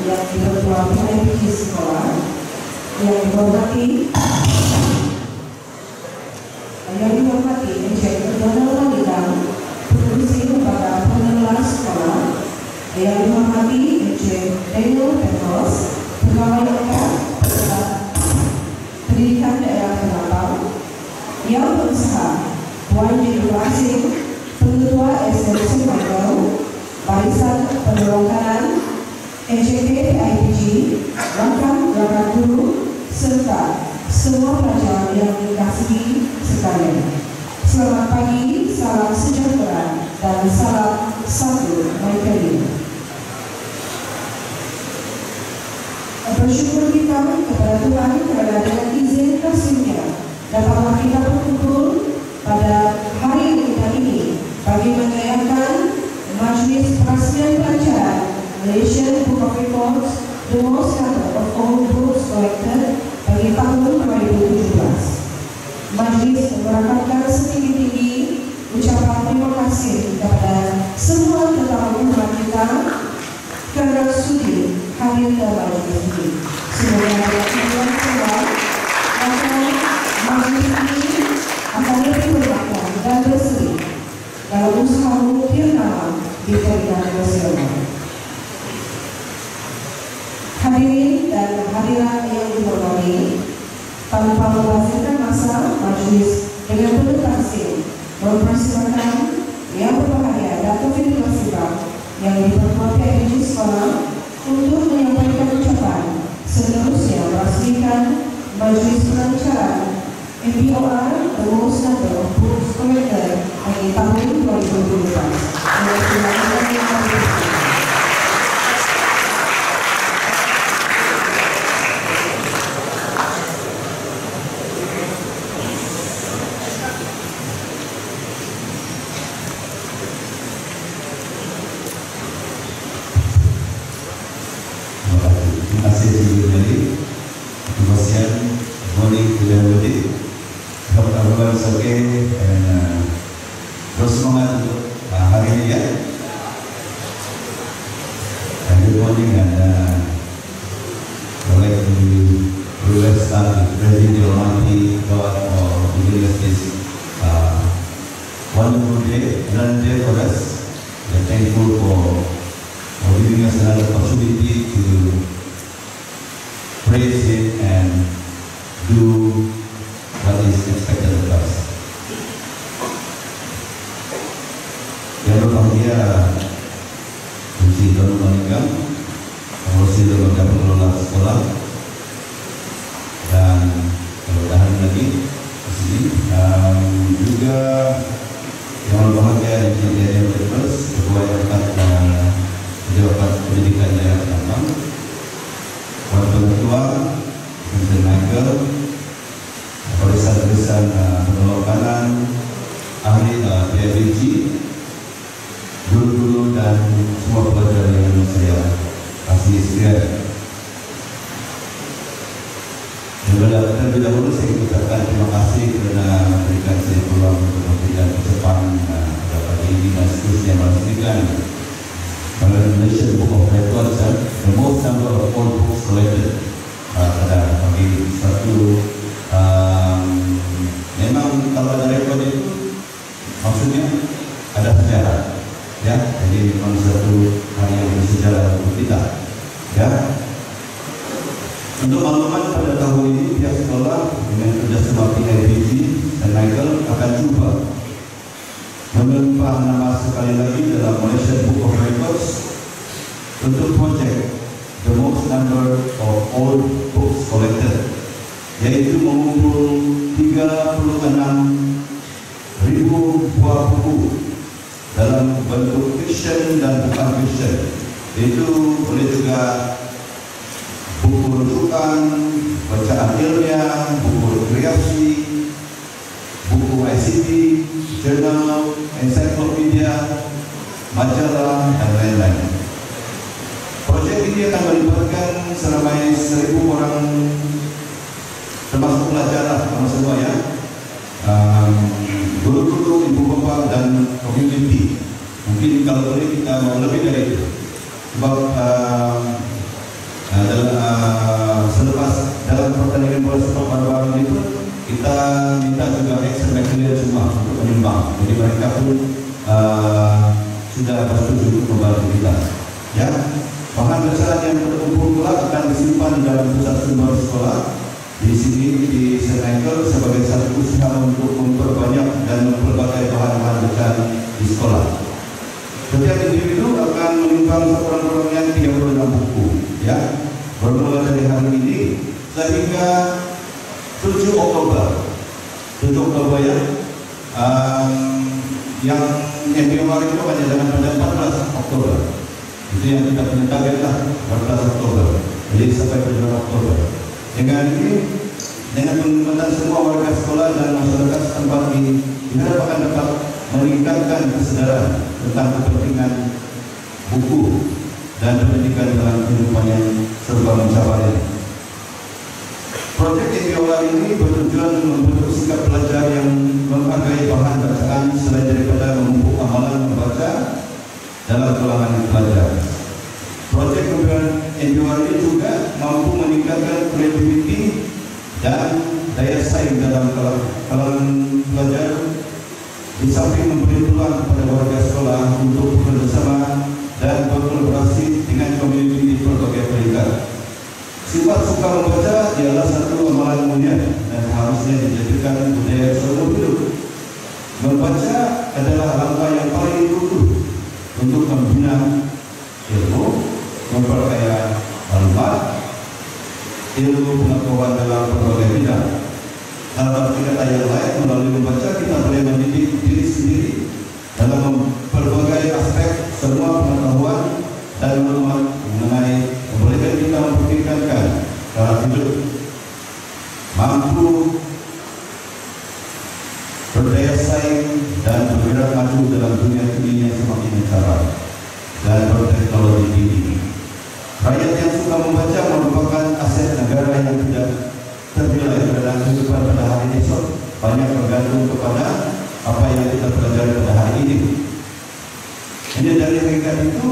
yang dipertua PIBG sekolah, yang dihormati Encik Donald Malidang, Pengurusi Lembaga Pengelola Sekolah, yang dihormati Encik Daniel Petros, Pegawai Lekat Pendidikan Daerah Penambang, yang berusaha Puan Jiru Asing, Pengetua SMSM Barisan Pendorong Kanan, NCP PIBG, rakan guru, serta semua pelajar yang dikasihi sekalian. Selamat pagi, salam sejahtera, dan salam satu Malaysia. Bersyukur kita kepada Tuhan kerana dengan izin kasih-Nya dapatlah kita berkumpul pada hari kita ini bagi merayakan Majlis Perasmian Pelajaran Malaysian Book of Records, the most number of all books collected bagi tahun 2017. Majlis merakamkan setinggi-tinggi ucapan terima kasih kepada semua tetamu hormat kita kerana sudi hadir ke majlis ini. Semoga dapat tujuan semua maka majlis ini akan lebih berbakar dan berseri dalam usaha mengukir nama di peringkat nasional. Hadirin dan hadirat yang dihormati, tanpa membazirkan masa, majlis dengan penuh kasih mempersilakan yang berbahagia Dato' Fidil Basibah yang dipertua PIBG sekolah untuk menyampaikan ucapan, seterusnya merasmikan majlis pelancaran MBOR the most number of books collected bagi tahun 2017. Terus semangat untuk hari ini ya. Good morning and I'd like to start with praising the Almighty God for giving us this wonderful day, another day for us. We're thankful for giving us another opportunity to praise Him and do what is expected of us. Yang berbahagia Encik Donald Malidang, Pengurusi Lembaga Pengelola Sekolah, dan mudah-mudahan lagi di sini juga yang berbahagia Encik Daniel Petros, Ketua Pejabat Pendidikan Daerah Penambang, Wakil Ketua Encik Michael, Barisan Pendorong Kanan, ahli PIBG, guru-guru dan semua pelajar yang saya kasih sekalian. Terlebih dahulu saya ucapkan terima kasih kerana memberikan saya peluang untuk memberikan kesempatan pada pagi ini dan seterusnya merasakan Malaysian Book of Records, the most number of all books collected pada pagi satu. Memang kalau ada rekod itu maksudnya ada sejarah. Ya, jadi memang satu hari yang bersejarah untuk kita. Ya, untuk makluman pada tahun ini pihak sekolah dengan kerjasama PIBG dan Michael akan cuba menempah nama sekali lagi dalam Malaysian Book of Records untuk projek the most number of all books collected, yaitu mengumpul 36,000 buah buku dalam bentuk fiction dan bukan fiction, itu boleh juga buku rujukan, bacaan ilmiah, buku kreasi, buku ICT, jurnal, ensiklopedia, majalah, dan lain-lain. Projek ini akan melibatkan seramai 1,000 orang, termasuk pelajar semua ya, guru-guru, ibu bapa dan community. Mungkin kalau boleh kita mau lebih dari itu, sebab pun sudah bersetuju untuk membantu kita. Ya, bahan bacaan yang terkumpul kelak akan disimpan dalam pusat sumber sekolah di sini di Senegal sebagai satu usaha untuk memperbanyak dan berbagai bahan-bahan bacaan di sekolah. Setiap individu akan menyumbang sekurang-kurangnya 36 buku, ya, bermula dari hari ini sehingga 7 Oktober ya, yang hari itu hanya dengan pada 14 Oktober. Itu yang kita punya target lah, 14 Oktober. Jadi sampai pada Oktober. Dengan ini, dengan penghormatan semua warga sekolah dan masyarakat setempat ini, diharapkan dapat meningkatkan kesadaran tentang kepentingan buku dan pendidikan dalam kehidupan yang serba mencapai. Proyek Indiola ini bertujuan membentuk sikap pelajar yang menghargai bahan bacaan selain daripada memupuk amalan membaca dalam kalangan pelajar. Proyek Indiola ini juga mampu meningkatkan kreativiti dan daya saing dalam kalangan pelajar, di samping memberi peluang kepada warga sekolah untuk bekerjasama dan berkolaborasi dengan komuniti di berbagai peringkat. Sifat suka membaca ialah satu amalan mulia dan harusnya dijadikan budaya seumur hidup. Membaca adalah langkah yang paling utuh untuk membina ilmu, memperkaya maklumat, ilmu pengetahuan dalam berbagai bidang. Dalam kata yang lain, melalui membaca kita boleh mendidik diri sendiri dalam berbagai aspek semua pengetahuan dan maklumat mengenai kebolehkan kita memperkirakan dalam hidup, mampu berdaya saing dan bergerak maju dalam dunia ini yang semakin mencabar dan berteknologi tinggi. Rakyat yang suka membaca merupakan aset negara yang tidak ternilai dalam kehidupan pada hari esok. Banyak bergantung kepada apa yang kita pelajari pada hari ini. Ini dari hakikat itu,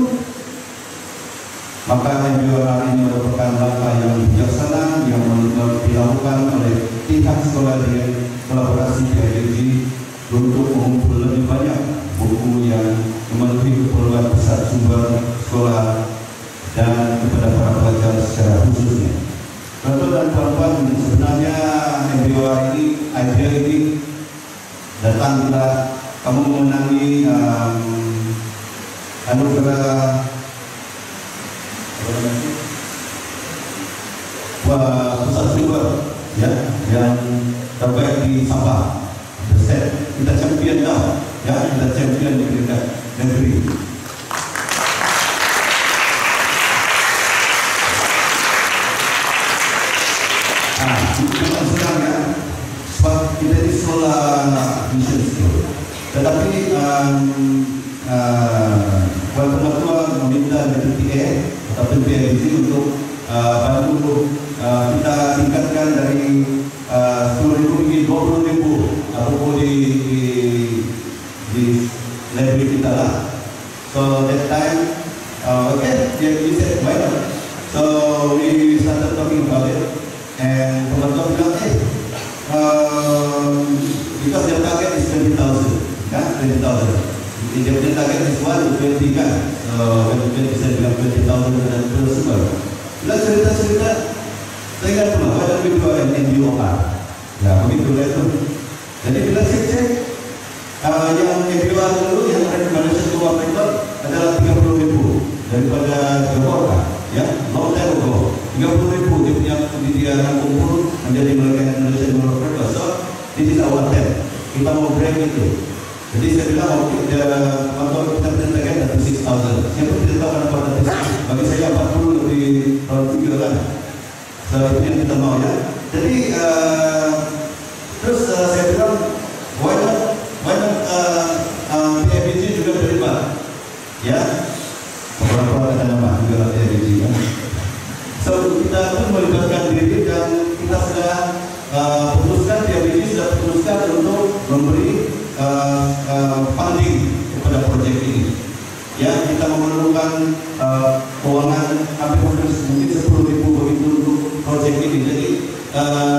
maka hari ini merupakan langkah yang bijaksana yang dilakukan oleh pihak sekolah dengan kolaborasi PIDG untuk mengumpul lebih banyak buku yang memenuhi keperluan pusat sumber sekolah dan kepada para pelajar secara khususnya. Tuan-tuan dan puan-puan, sebenarnya idea ini datang bila kamu memenangi anugerah pusat sumber, ya, yang terbaik di Sabah. Kita champion dah, ya, kita champion di peringkat negeri. Bukan senang, ya, sebab kita di sekolah mission school. Tetapi Tuan Tuan meminta BPTA atau PIDG untuk bantu kita tingkatkan dari 10.000 ringgit 20.000 apapun di library kita lah. So that time, okay, we said why not? So we started talking about it, and teman-teman bilang, because their target is 20,000, kan? 20,000. Dia punya target is 1 to 20 kan? So when bisa bilang 20,000 dan terus super. Bila cerita-cerita, saya ingat pula, why don't we do an NDOR? Ya, begitu lah itu. Jadi bila cek yang NDOR dulu, yang Malaysian keluar rekod adalah 30.000 daripada Johor, ya, long time ago. 30.000 dia punya pendidikan kumpul menjadi Malaysian keluar rekod. So, this is our attempt. Kita mau break itu. Jadi saya bilang, waktu kita perintahkan dari 6,000. Siapa tidak tahu kenapa dari 6,000? Bagi saya 40 lebih tahun 3 kan. So, itu yang kita mau, ya. Jadi, terus saya bilang, why not PIDG juga terlibat, ya. Beberapa kata nama juga PIDG, ya. So, kita pun melibatkan diri dan kita sudah putuskan, PIDG sudah putuskan untuk memberi funding kepada proyek ini. Ya, kita memerlukan keuangan hampir mungkin 10.000 begitu untuk proyek ini. Jadi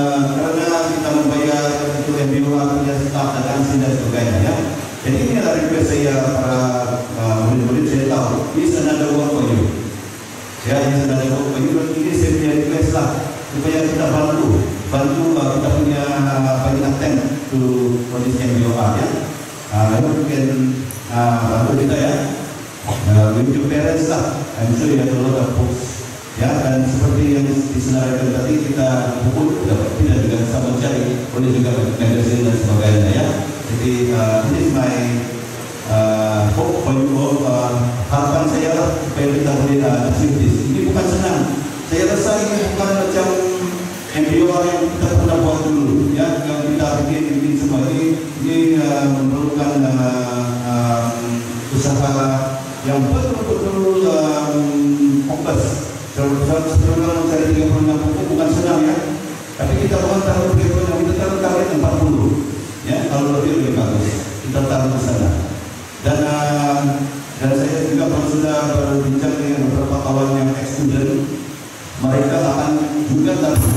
karena kita membayar untuk MBO punya staf dan ansin dan sebagainya, ya. Jadi ini adalah saya para murid-murid, saya tahu ini another work for you. Ya, ini another work for you. Ini saya punya request lah supaya kita bantu kita punya banyak attend to police MBOR ya. Mungkin bantu kita ya. With your parents lah. I'm sure you have a lot of books. Ya, dan seperti yang disenaraikan tadi, kita buku tidak juga bisa mencari, boleh juga magazine dan sebagainya ya. Jadi this is my hope for you all. Harapan saya lah supaya kita boleh achieve this. Ini bukan senang. Saya rasa ini bukan macam MBOR yang kita pernah buat dulu ya, yang kita bikin semua ini memerlukan usaha yang betul-betul fokus. Sebelum mencari 36 buku bukan senang ya, tapi kita bukan taruh 36, kita taruh target 40 ya, kalau lebih bagus kita taruh ke sana. Dan saya juga sudah berbincang dengan beberapa kawan yang ex-student, mereka akan juga taruh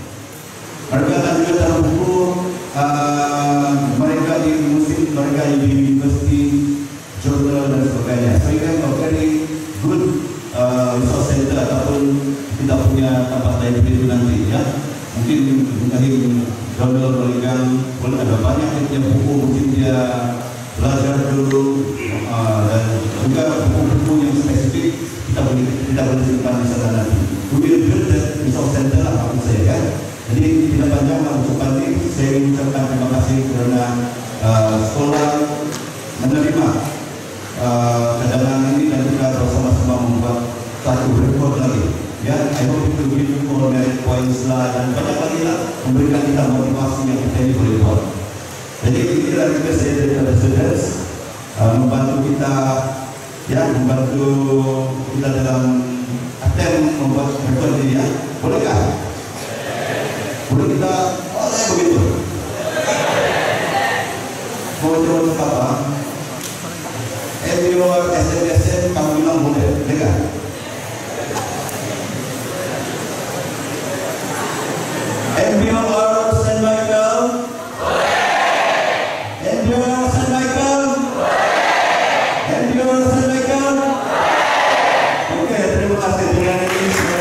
buku mereka di musik, mereka di university, jurnal dan sebagainya. So you have a very good resource center ataupun kita punya tempat library itu nanti ya. Mungkin jurnal mereka boleh ada banyak yang buku, mungkin dia belajar dulu dan juga buku-buku yang spesifik kita boleh simpan di sana nanti. We will build that resource center lah maksud saya ya. Jadi tidak panjang lah ucapan ini, saya mengucapkan terima kasih kerana sekolah menerima cadangan ini dan kita bersama-sama membuat satu rekod lagi. Ya, I hope itu give you all merit points lah dan banyak lagi lah memberikan kita motivasi yang kita ini boleh buat. Jadi inilah juga saya dari students membantu kita ya, membantu kita dalam attempt membuat rekod ini ya. Bolehkah? Boleh kita boleh begitu? Mau coba apa? MBOR SMSM kamu bilang boleh, kan? MBOR Saint Michael, MBOR Saint Michael, MBOR Saint Michael. Oke, terima kasih dengan ini sudah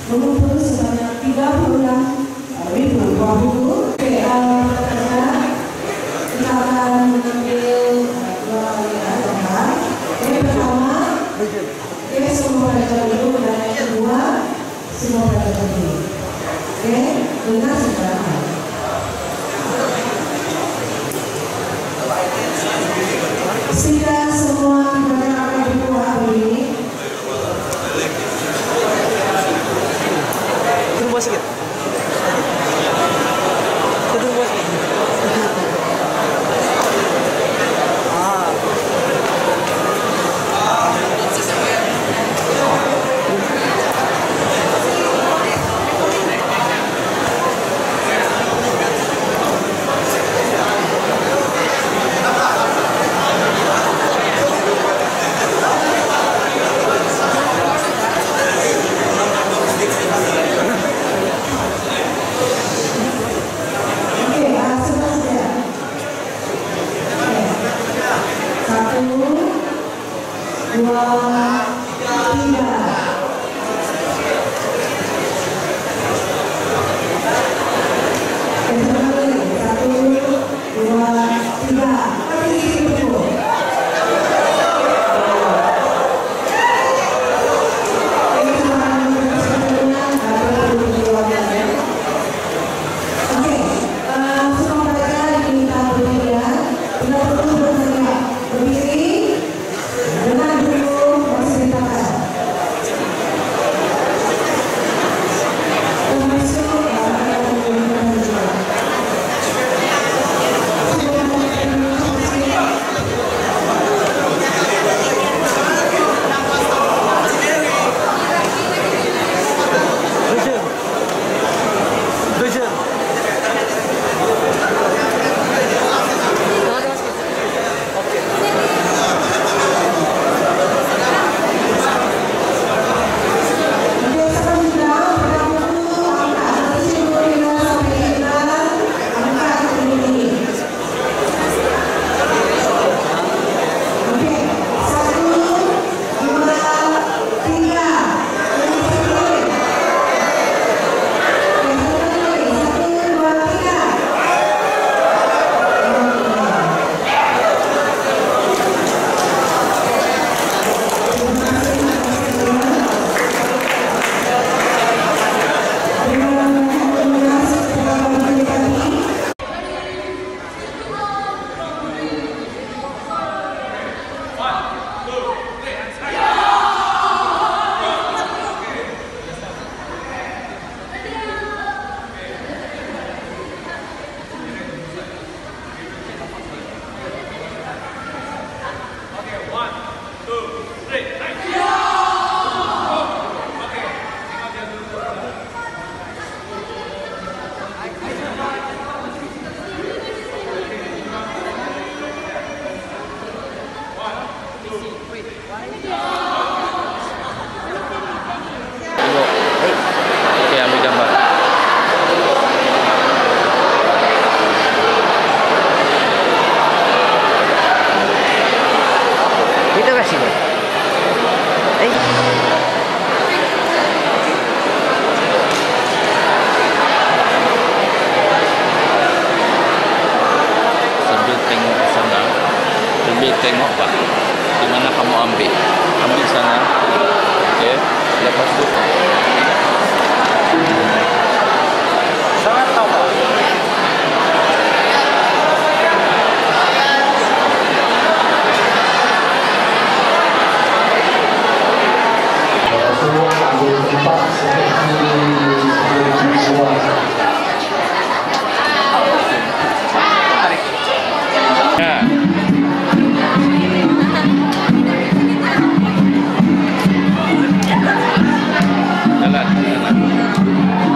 mengumpul sebanyak 36.000 buah buku. Kita akan mengambil dua gambar. Yang pertama, semua pelajar dulu, dan yang kedua, semua pelajar dulu. Dengar sekarang. Sehingga semua pelajar akan berbuat begini. Tunggu bos sikit. Tunggu bos sikit. Tengok Pak, di mana kamu ambil sana, okey. Lepas tu sangat tahu Pak. Jalan.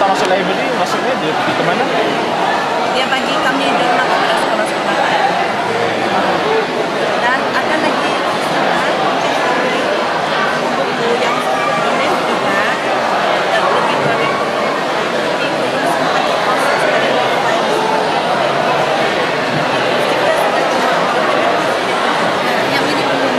masuk library, masuknya di kemana? Dia bagi kami dana kepada sekolah-sekolah dan ada lagi buku yang tulis juga dan lebih dari yang ini belum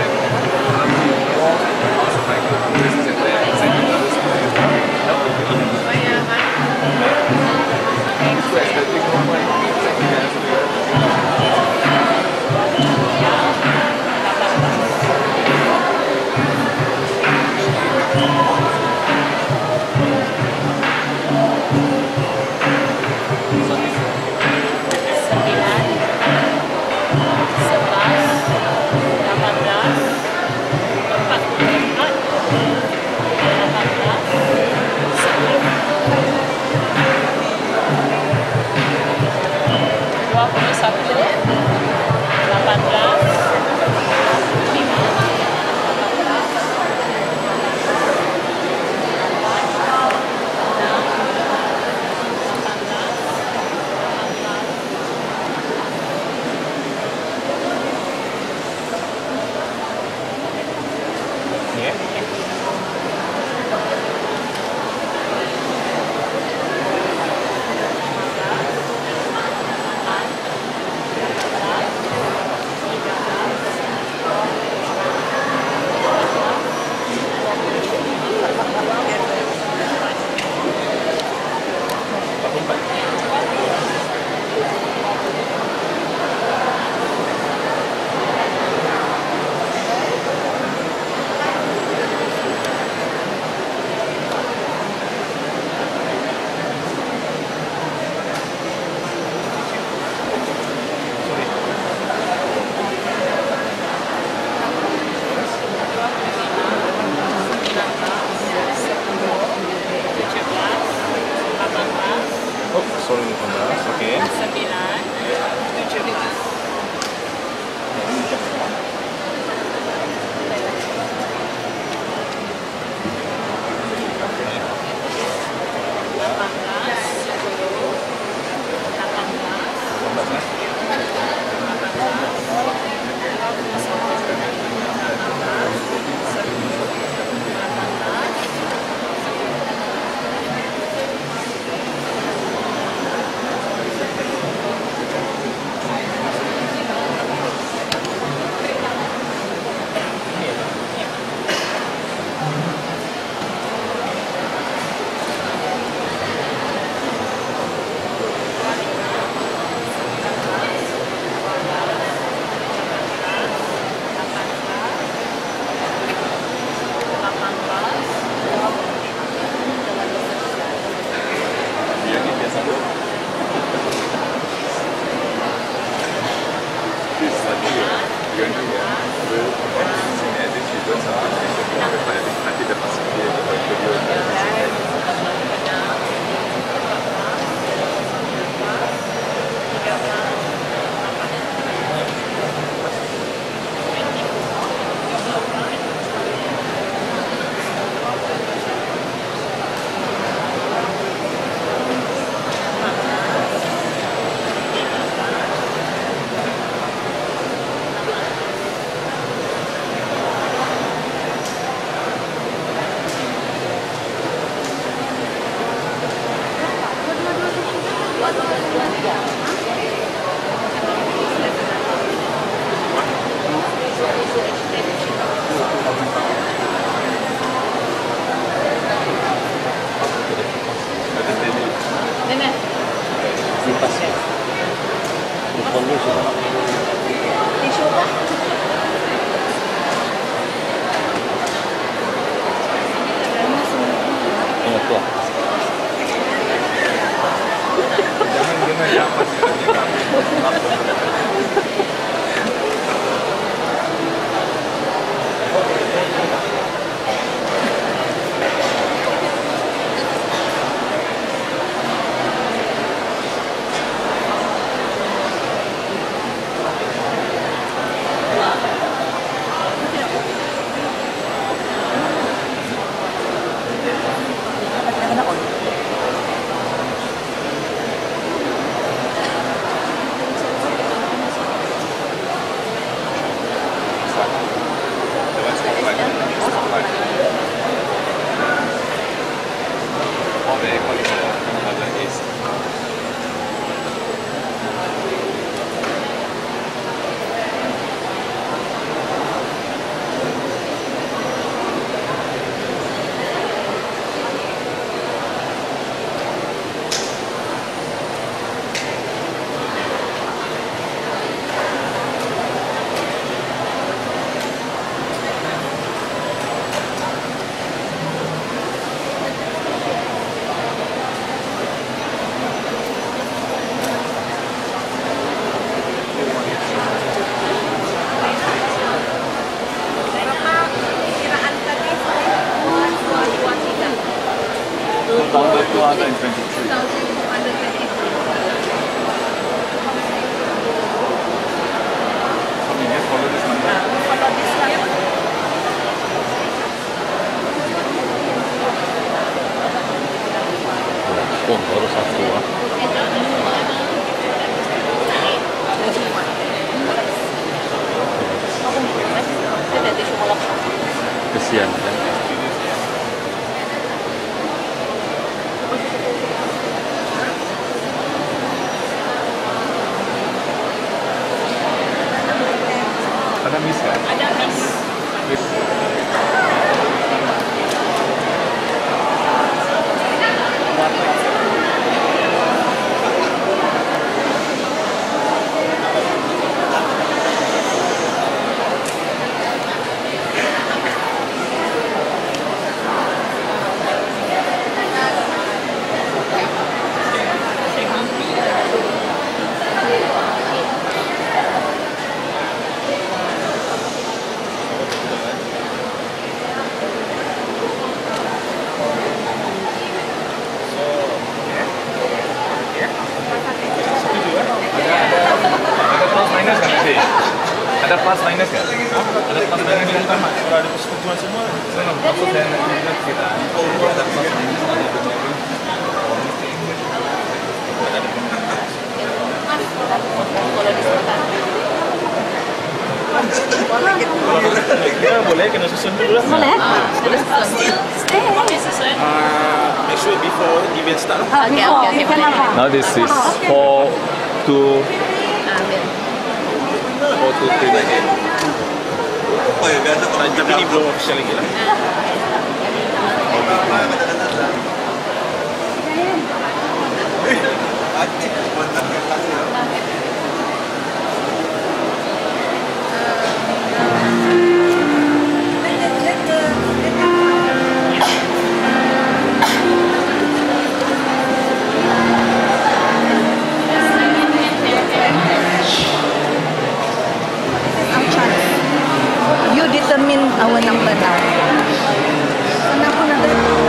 いいね。 Okey. 9, 17. Baru satu lah. Kesian kan. Ada miss kan? Ada miss. plus minus nggak? Ada plus minus di utama. Kalau ada persetujuan semua, maksud saya nanti kita ada plus minus ada ya boleh kena susun dulu lah. Boleh? Stay. Make sure before event start. Okay. Now this is 4 to 3 lagi. Oh ya, biasa Tapi ini belum official lagi lah. You determine our number now. Kenapa nak?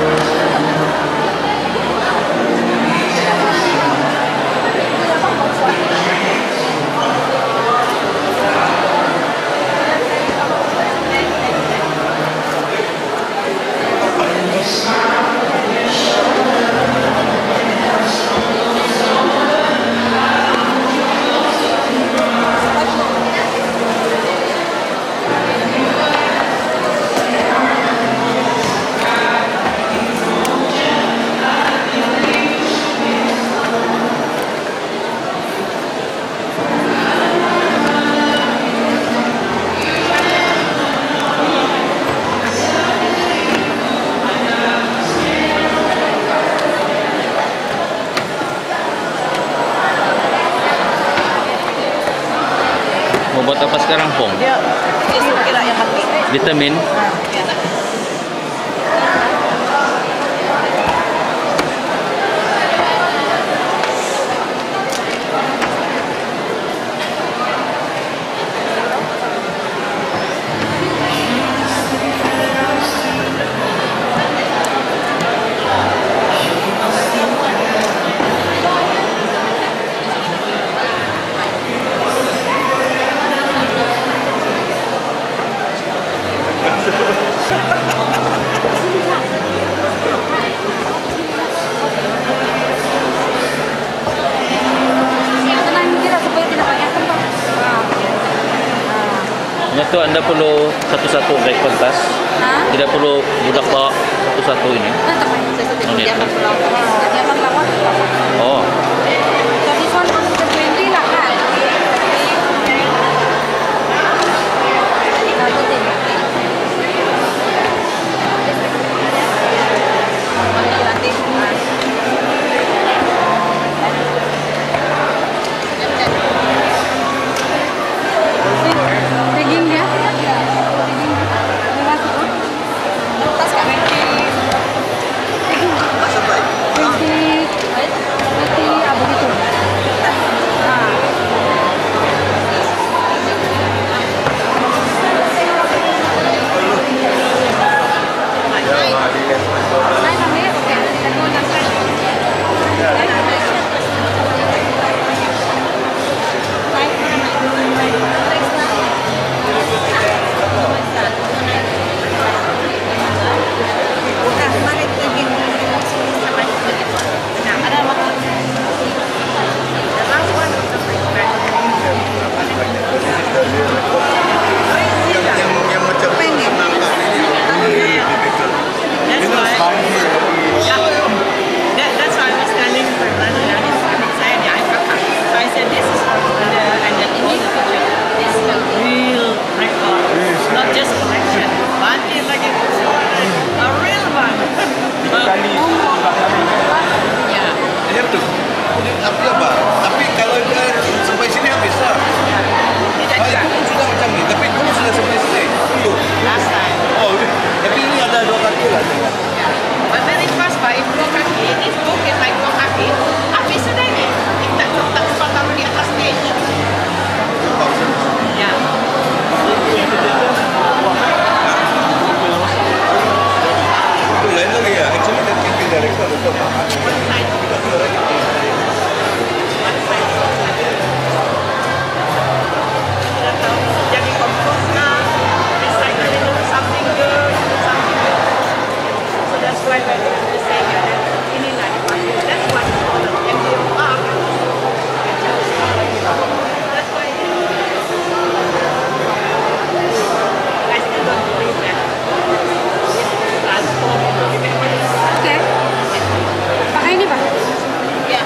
Mau buat apa sekarang, Pong? Dia kira yang hati. Vitamin. Itu anda perlu satu-satu naik pentas. Tidak perlu budak bawa satu-satu ini. Oh. Jadi why when you say that inilah dipanggil, that's what yang you are. That's why I still don't believe that. Oke. Pakai ini, Pak? Yeah.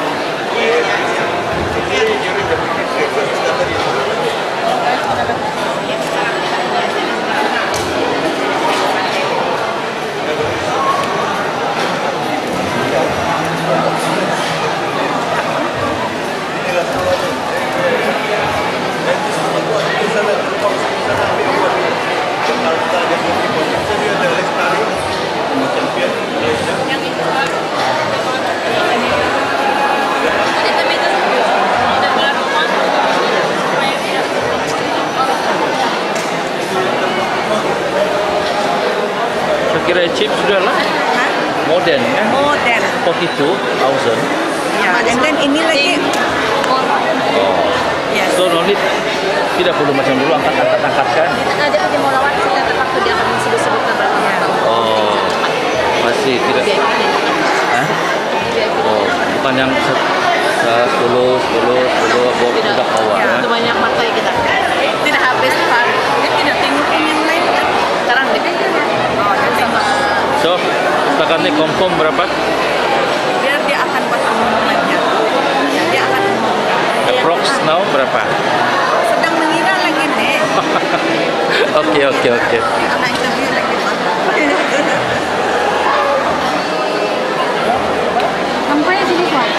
Yang itu Saya kira chip sudah lah. Modern kan? modern. 42,000. Ya, and then ini lagi. Oh. Yes. So no need, tidak perlu macam dulu angkat-angkat-angkatkan. Ada mau lawat kita waktu dia akan sebut-sebutkan berapa. Oh, masih tidak. Hah? Oh, bukan yang 10 budak awal. Ya, itu banyak partai kita. Tidak habis Pak. Dia tidak tengok yang lain kan. Sekarang deh. Oh, dan sama. So, setakat ini confirm berapa? Dia akan buat pengumumannya. Ya, dia akan mengumumkan. Approx now berapa? Sedang mengira lagi nih. Oke. Karena interview lagi Pak. Sampai sini, Pak.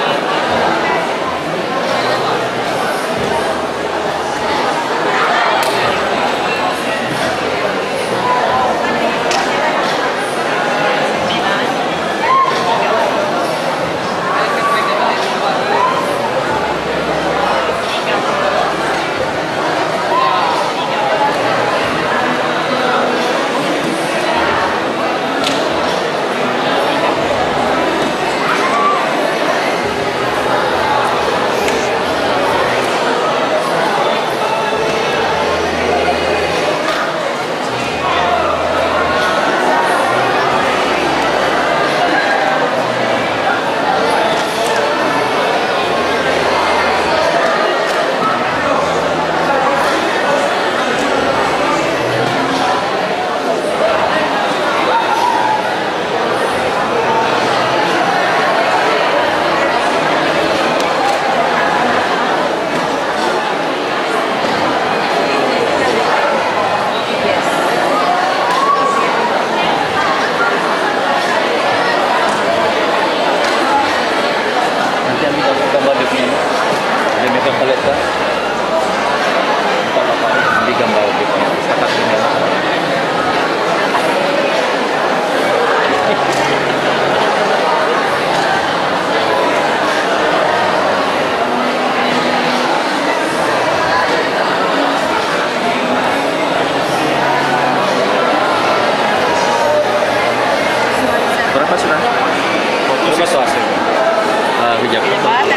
Berapa sudah? Berapa suara? Hijab. Oke.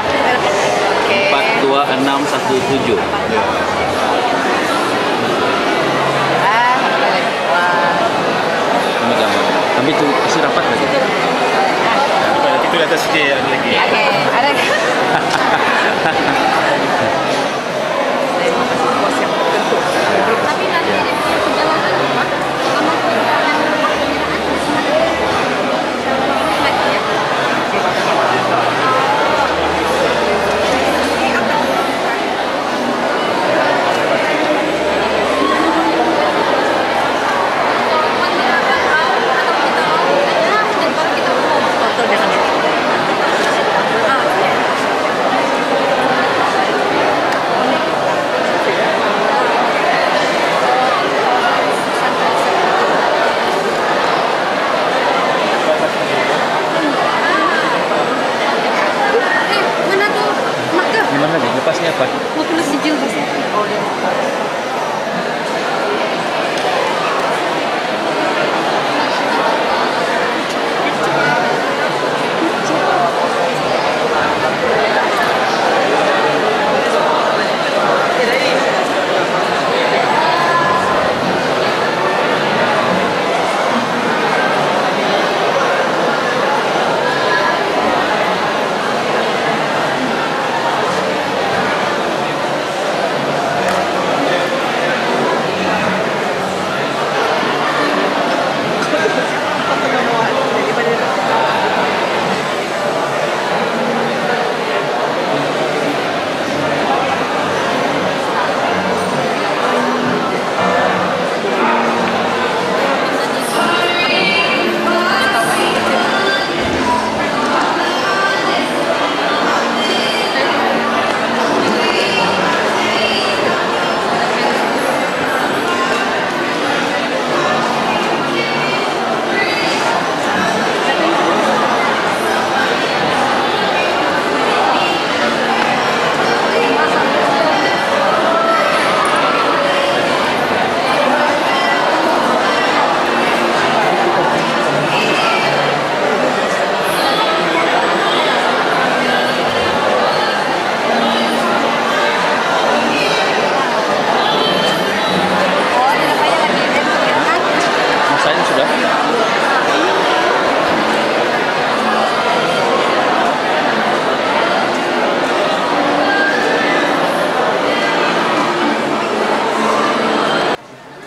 42617. Ini gambar. Tapi itu kasih rapat nggak sih? Nanti itu di atas sini lagi. Oke, ada. Tapi nanti dia punya perjalanan, Pak. Sama yang Foto dengan itu. mana tuh marker? Gimana nih? Lepasnya apa? Mau tulis sijil pasti. Oh, dia mau.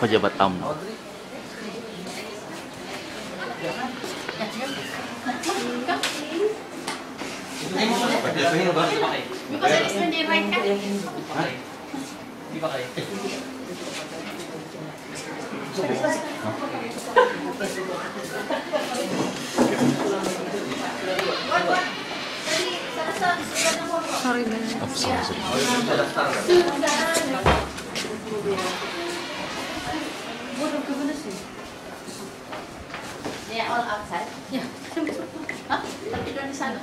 pejabat UMNO. Sorry, man. Yeah, all outside. Ya, Hah? Tertidur di sana.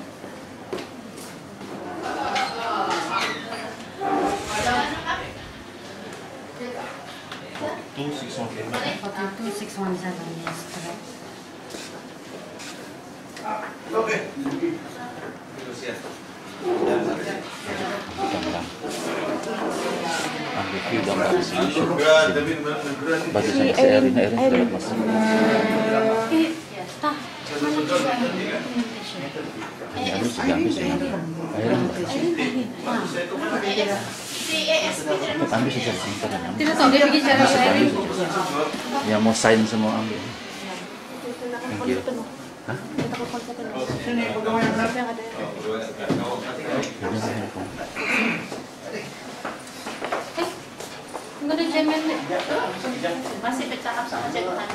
Tuh, 617. 42617, yes, correct. Ambil view gambar di sini. Bagi saya si Erin sudah lepas. Ini habis sudah habis ya. Ambil secara sebentar. Tidak tahu dia bikin cara saya. Yang mau sign semua ambil. Thank you. Hah? Enggak ada cemen. Masih bercakap sama cekotan.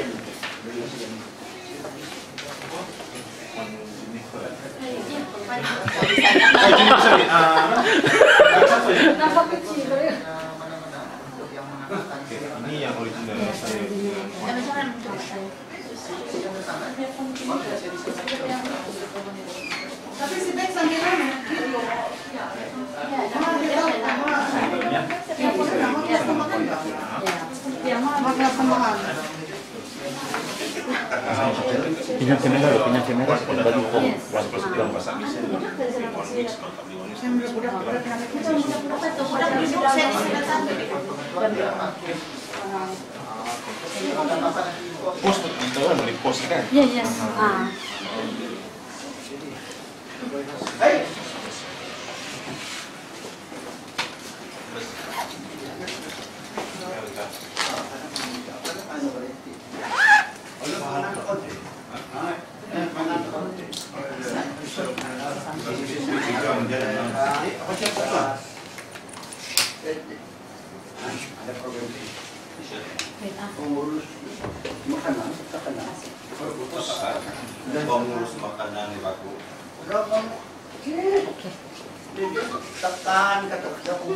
Ini yang original saya. Tapi si Bek sambil mana? Pinjam kamera, bagi form. Post itu kan beli post kan? Ya, ya. Ah. Pengurus makanan di Paku. Tekan kata aku.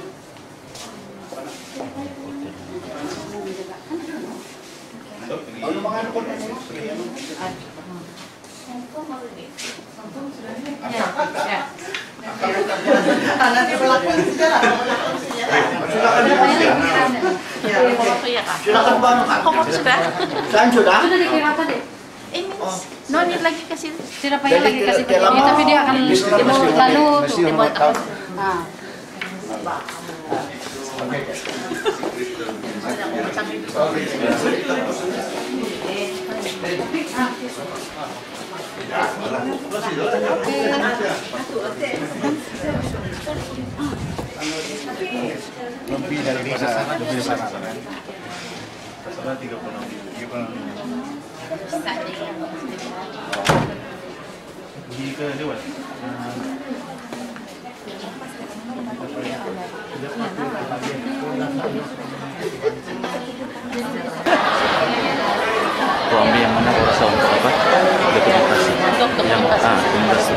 Kalau makan pun nanti berlaku sejarah. Silakan bang. Kok sudah? Saan sudah? Sudah dikira tadi. No need lagi kasih. Tidak payah lagi kasih begini, tapi dia akan lalu Dibuat apa? Ah. Lebih dari sana, lebih dari sana kan? Sana 36. Pergi ke Dewan. Kau ambil yang mana kau rasa untuk apa? Dokumentasi. Yang dokumentasi.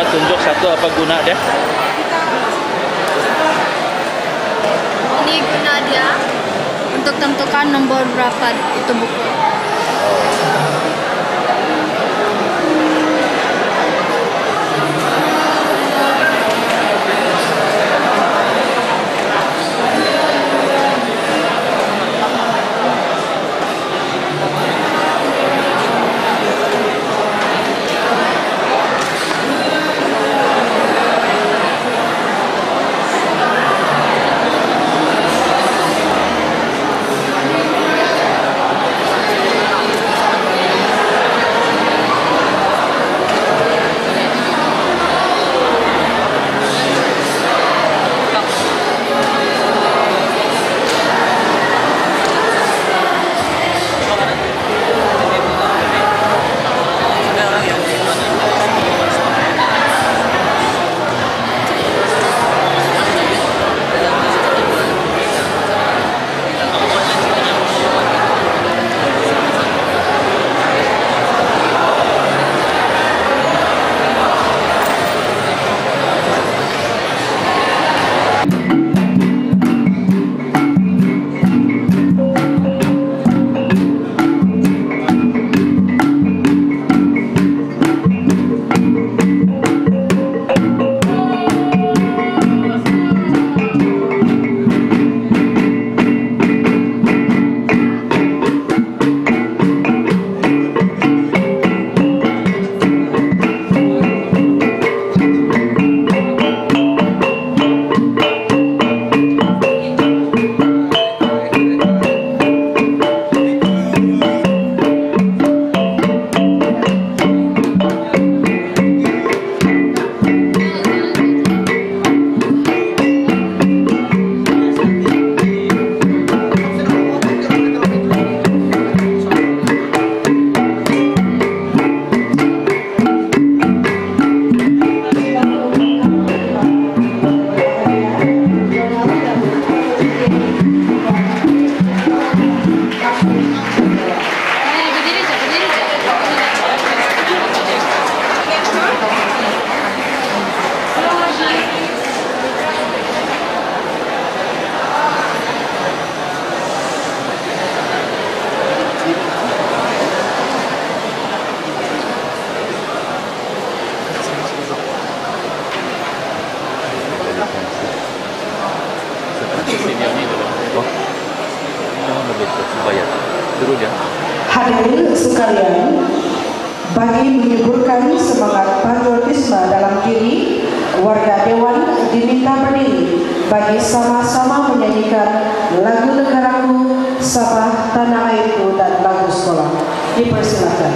tunjuk satu apa guna dia? Ini guna dia untuk tentukan nomor berapa itu buku. Hadirin sekalian, bagi menyuburkan semangat patriotisme dalam diri, warga Dewan diminta berdiri bagi sama-sama menyanyikan lagu negaraku, Sabah Tanah Airku dan lagu sekolah. Dipersilakan.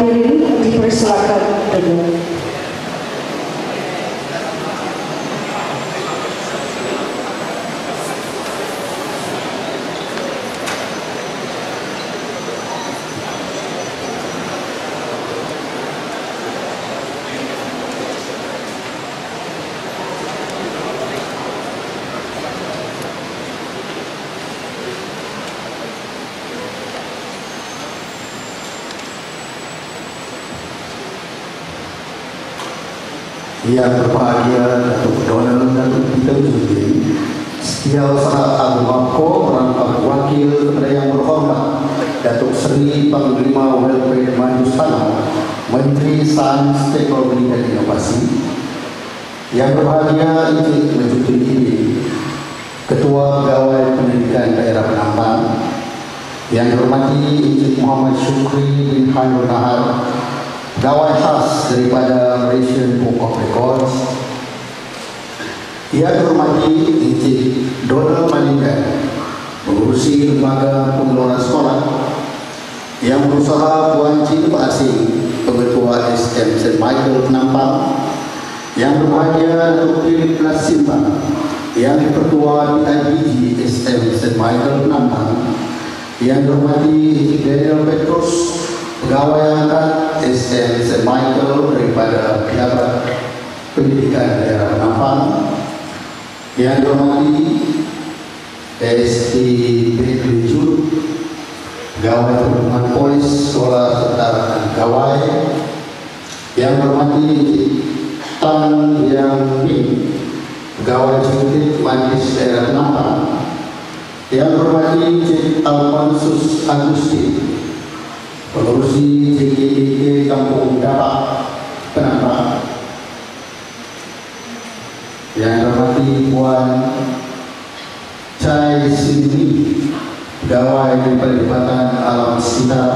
Hadirin dipersilakan duduk. Yang berbahagia Datuk Donald dan Peter Zudin, Setiau Sahat Agung Mako, merangkap wakil kepada yang berhormat Datuk Seri Panglima Welfare Manusana, Menteri Sains, Teknologi dan Inovasi. Yang berbahagia Encik Majuddin, Ketua Pegawai Pendidikan Daerah Penampang. Yang dihormati Encik Muhammad Syukri bin Khairul Nahar, Pegawai khas daripada Malaysian Book of Records. Yang dihormati Encik Donald Malingkan, mengurusi lembaga pengelola sekolah. Yang berusaha Puan Cik Pak Asing, Pengetua SMSM Michael Penampang. Yang berbahagia Datuk Philip Lasimbang, yang Ketua PIBG SMSM Michael Penampang. Yang dihormati Encik Daniel Petrus, Pegawai Angkat SMSM Michael daripada Pejabat Pendidikan Daerah Penampang. Yang dihormati ST Bedri Jud, Pegawai Perhubungan Polis Sekolah serta Pegawai. Yang dihormati Tan Yang Min, Pegawai Eksekutif Majlis Daerah Penampang. Yang dihormati Cik Alfonsus Agustin, pengurusi JKK Kampung Dapak Penampang. Yang dihormati Puan Chai Sini, Pegawai Perlibatan Alam Sekitar.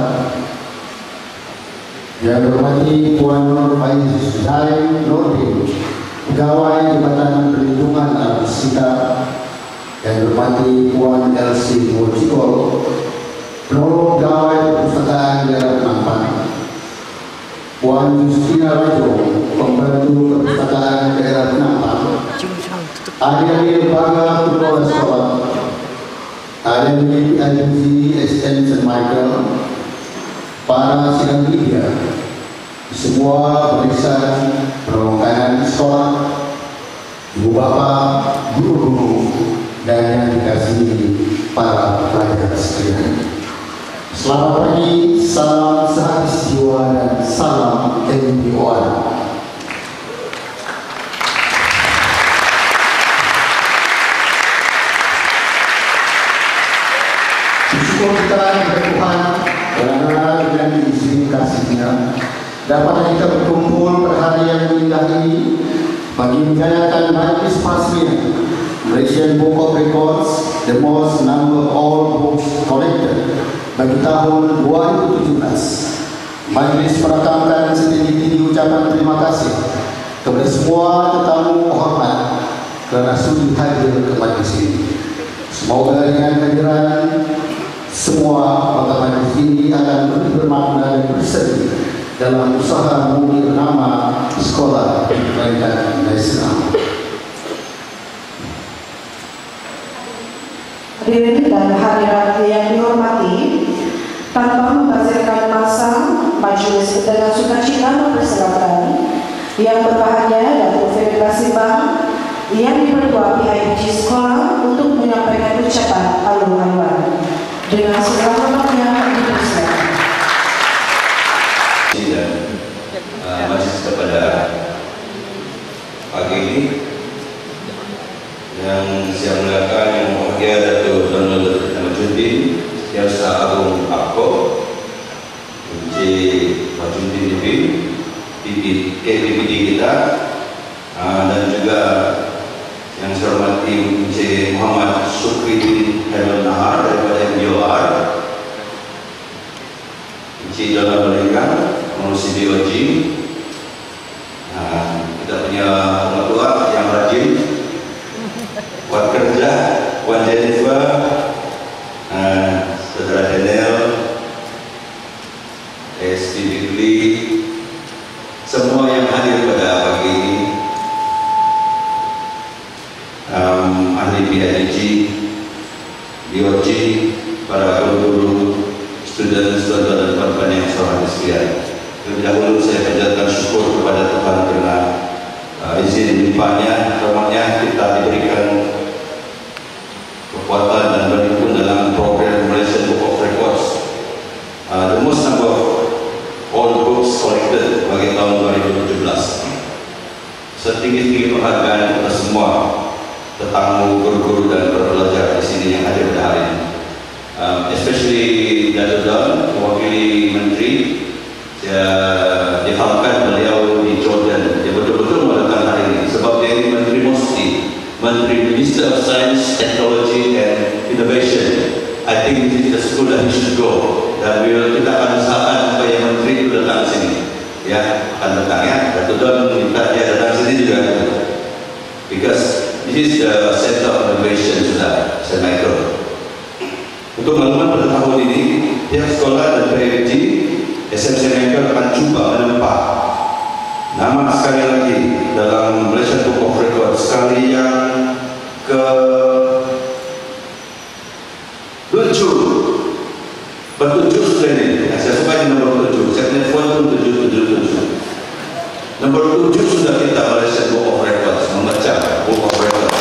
Yang dihormati Puan Nur Faiz Zain Nordin, Pegawai Jabatan Perlindungan Alam Sekitar. Yang dihormati Puan Elsie Mojibol, Penolong Pegawai Perpustakaan Daerah Penampang. Puan Justina Rajo, Pembantu Perpustakaan Daerah Penampang. Ahli Lembaga Pengelola Sekolah, ahli PIBG SMSM Michael, para sidang media, semua barisan perwakilan sekolah, ibu bapa, guru-guru, dan yang dikasihi para pelajar sekalian. Selamat pagi, salam sehati jiwa dan salam MPOR. Bersyukur kita kepada Tuhan kerana dengan izin kasih-Nya dapat kita berkumpul pada hari yang indah ini bagi menjayakan majlis pasmian Malaysian Book of Records, the most number of all books collected bagi tahun 2017. Majlis merakamkan setinggi-tinggi ucapan terima kasih kepada semua tetamu hormat kerana sudi hadir ke majlis ini. Semoga dengan kehadiran semua maka majlis ini akan lebih bermakna dan berseri dalam usaha mengukir nama sekolah pendidikan nasional. Hadirin dan hadirat yang dihormati, tanpa membazirkan masa, majelis dengan sukacita mempersilakan yang berbahagia Datuk Philip Lasimbang yang dipertua PIBG sekolah untuk menyampaikan ucapan alur-aluran. Dengan segala hormatnya dipersilakan. Masih kepada pagi ini yang saya muliakan yang bahagia Datuk Donald Majuddin, yang saya Agung Mako, Encik Majuddin KPBD kita, pedagogi, para guru-guru, student dan teman-teman yang saya hormati sekalian. Terlebih dahulu saya panjatkan syukur kepada Tuhan karena izin limpahnya, rahmatnya kita diberikan kekuatan dan berhimpun dalam program Malaysian Book of Records. The most number of all books collected bagi tahun 2017. Setinggi-tinggi penghargaan kita semua, tetamu, guru-guru dan pelajar di sini yang hadir pada hari ini. Especially Dato' Don, mewakili Menteri, saya diharapkan beliau di Jordan. Dia betul-betul melakukan hari ini sebab dia ini Menteri Mosty, Menteri Minister of Science, Technology and Innovation. I think this is the school that he should go. Dan kita akan usahakan supaya Menteri itu datang sini. Ya, akan datang ya. Dato' Don minta dia datang sini juga. Because this is the center of innovation sudah, St. Michael. Untuk makluman pada tahun ini, pihak sekolah dan PMG SMSM akan coba menempa nama sekali lagi dalam Malaysian Book of Records sekali yang ke-7. Bertujuh sudah ini. Saya suka di nomor 7. Saya punya phone pun 7. Nomor 7 sudah kita Malaysian Book of Records memecah Book of Records.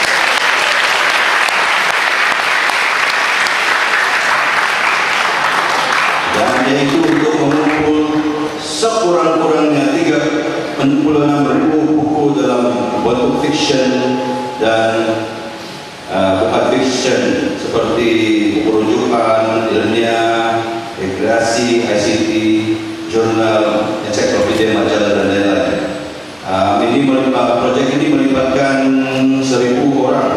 Dan yaitu untuk mengumpul sekurang-kurangnya 36.000 buku dalam bentuk fiction dan bukan fiction seperti buku rujukan, ilmiah, rekreasi, ICT, jurnal, ensiklopedia, majalah dan lain-lain. Proyek ini melibatkan 1.000 orang,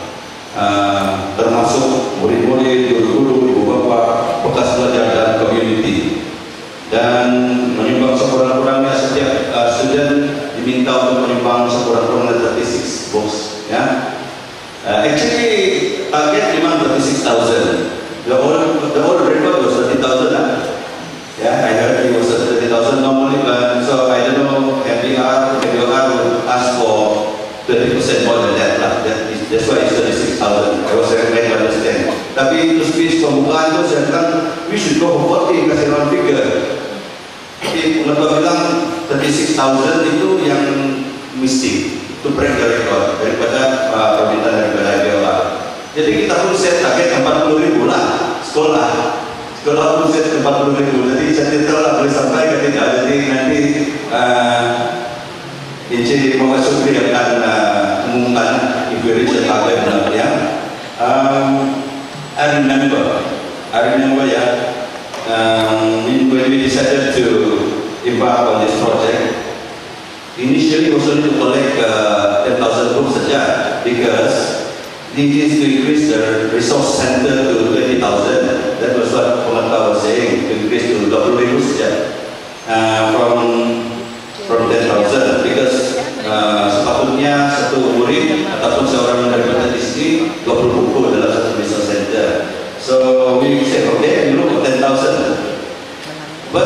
termasuk murid-murid, guru-guru, ibu bapa, bekas belajar dan community. Dan menyumbang sekurang-kurangnya setiap student diminta untuk menyumbang sekurang-kurangnya 36 books. Ya. Actually, target memang 36,000. The old record was 30,000. Yeah, I heard it was 30,000 normally, but so I don't know. MBR will ask for 30% more than that. That's why it's 36,000. I was trying to understand. Tapi itu speech pembukaan itu saya bilang we should go for 40 kasih round figure. Tapi mereka bilang 36,000 itu yang mesti to break the record daripada permintaan daripada IBOR. Jadi kita pun set target 40,000 lah sekolah. Sekolah pun set 40,000. Jadi saya tidak tahu lah boleh sampai ke tidak. Jadi nanti Encik Muhammad Syukri akan mengumumkan if we reach the target ya. I remember ya, when we decided to embark on this project, initially we also need to collect 10,000 books saja because this is to increase the resource center to 20,000. That was what pengacara was saying, to increase to 20,000 saja from 10,000 because sepatutnya satu murid ataupun seorang daripada di sini 20 buku dalam satu resource center. So we said okay, we look at 10,000. But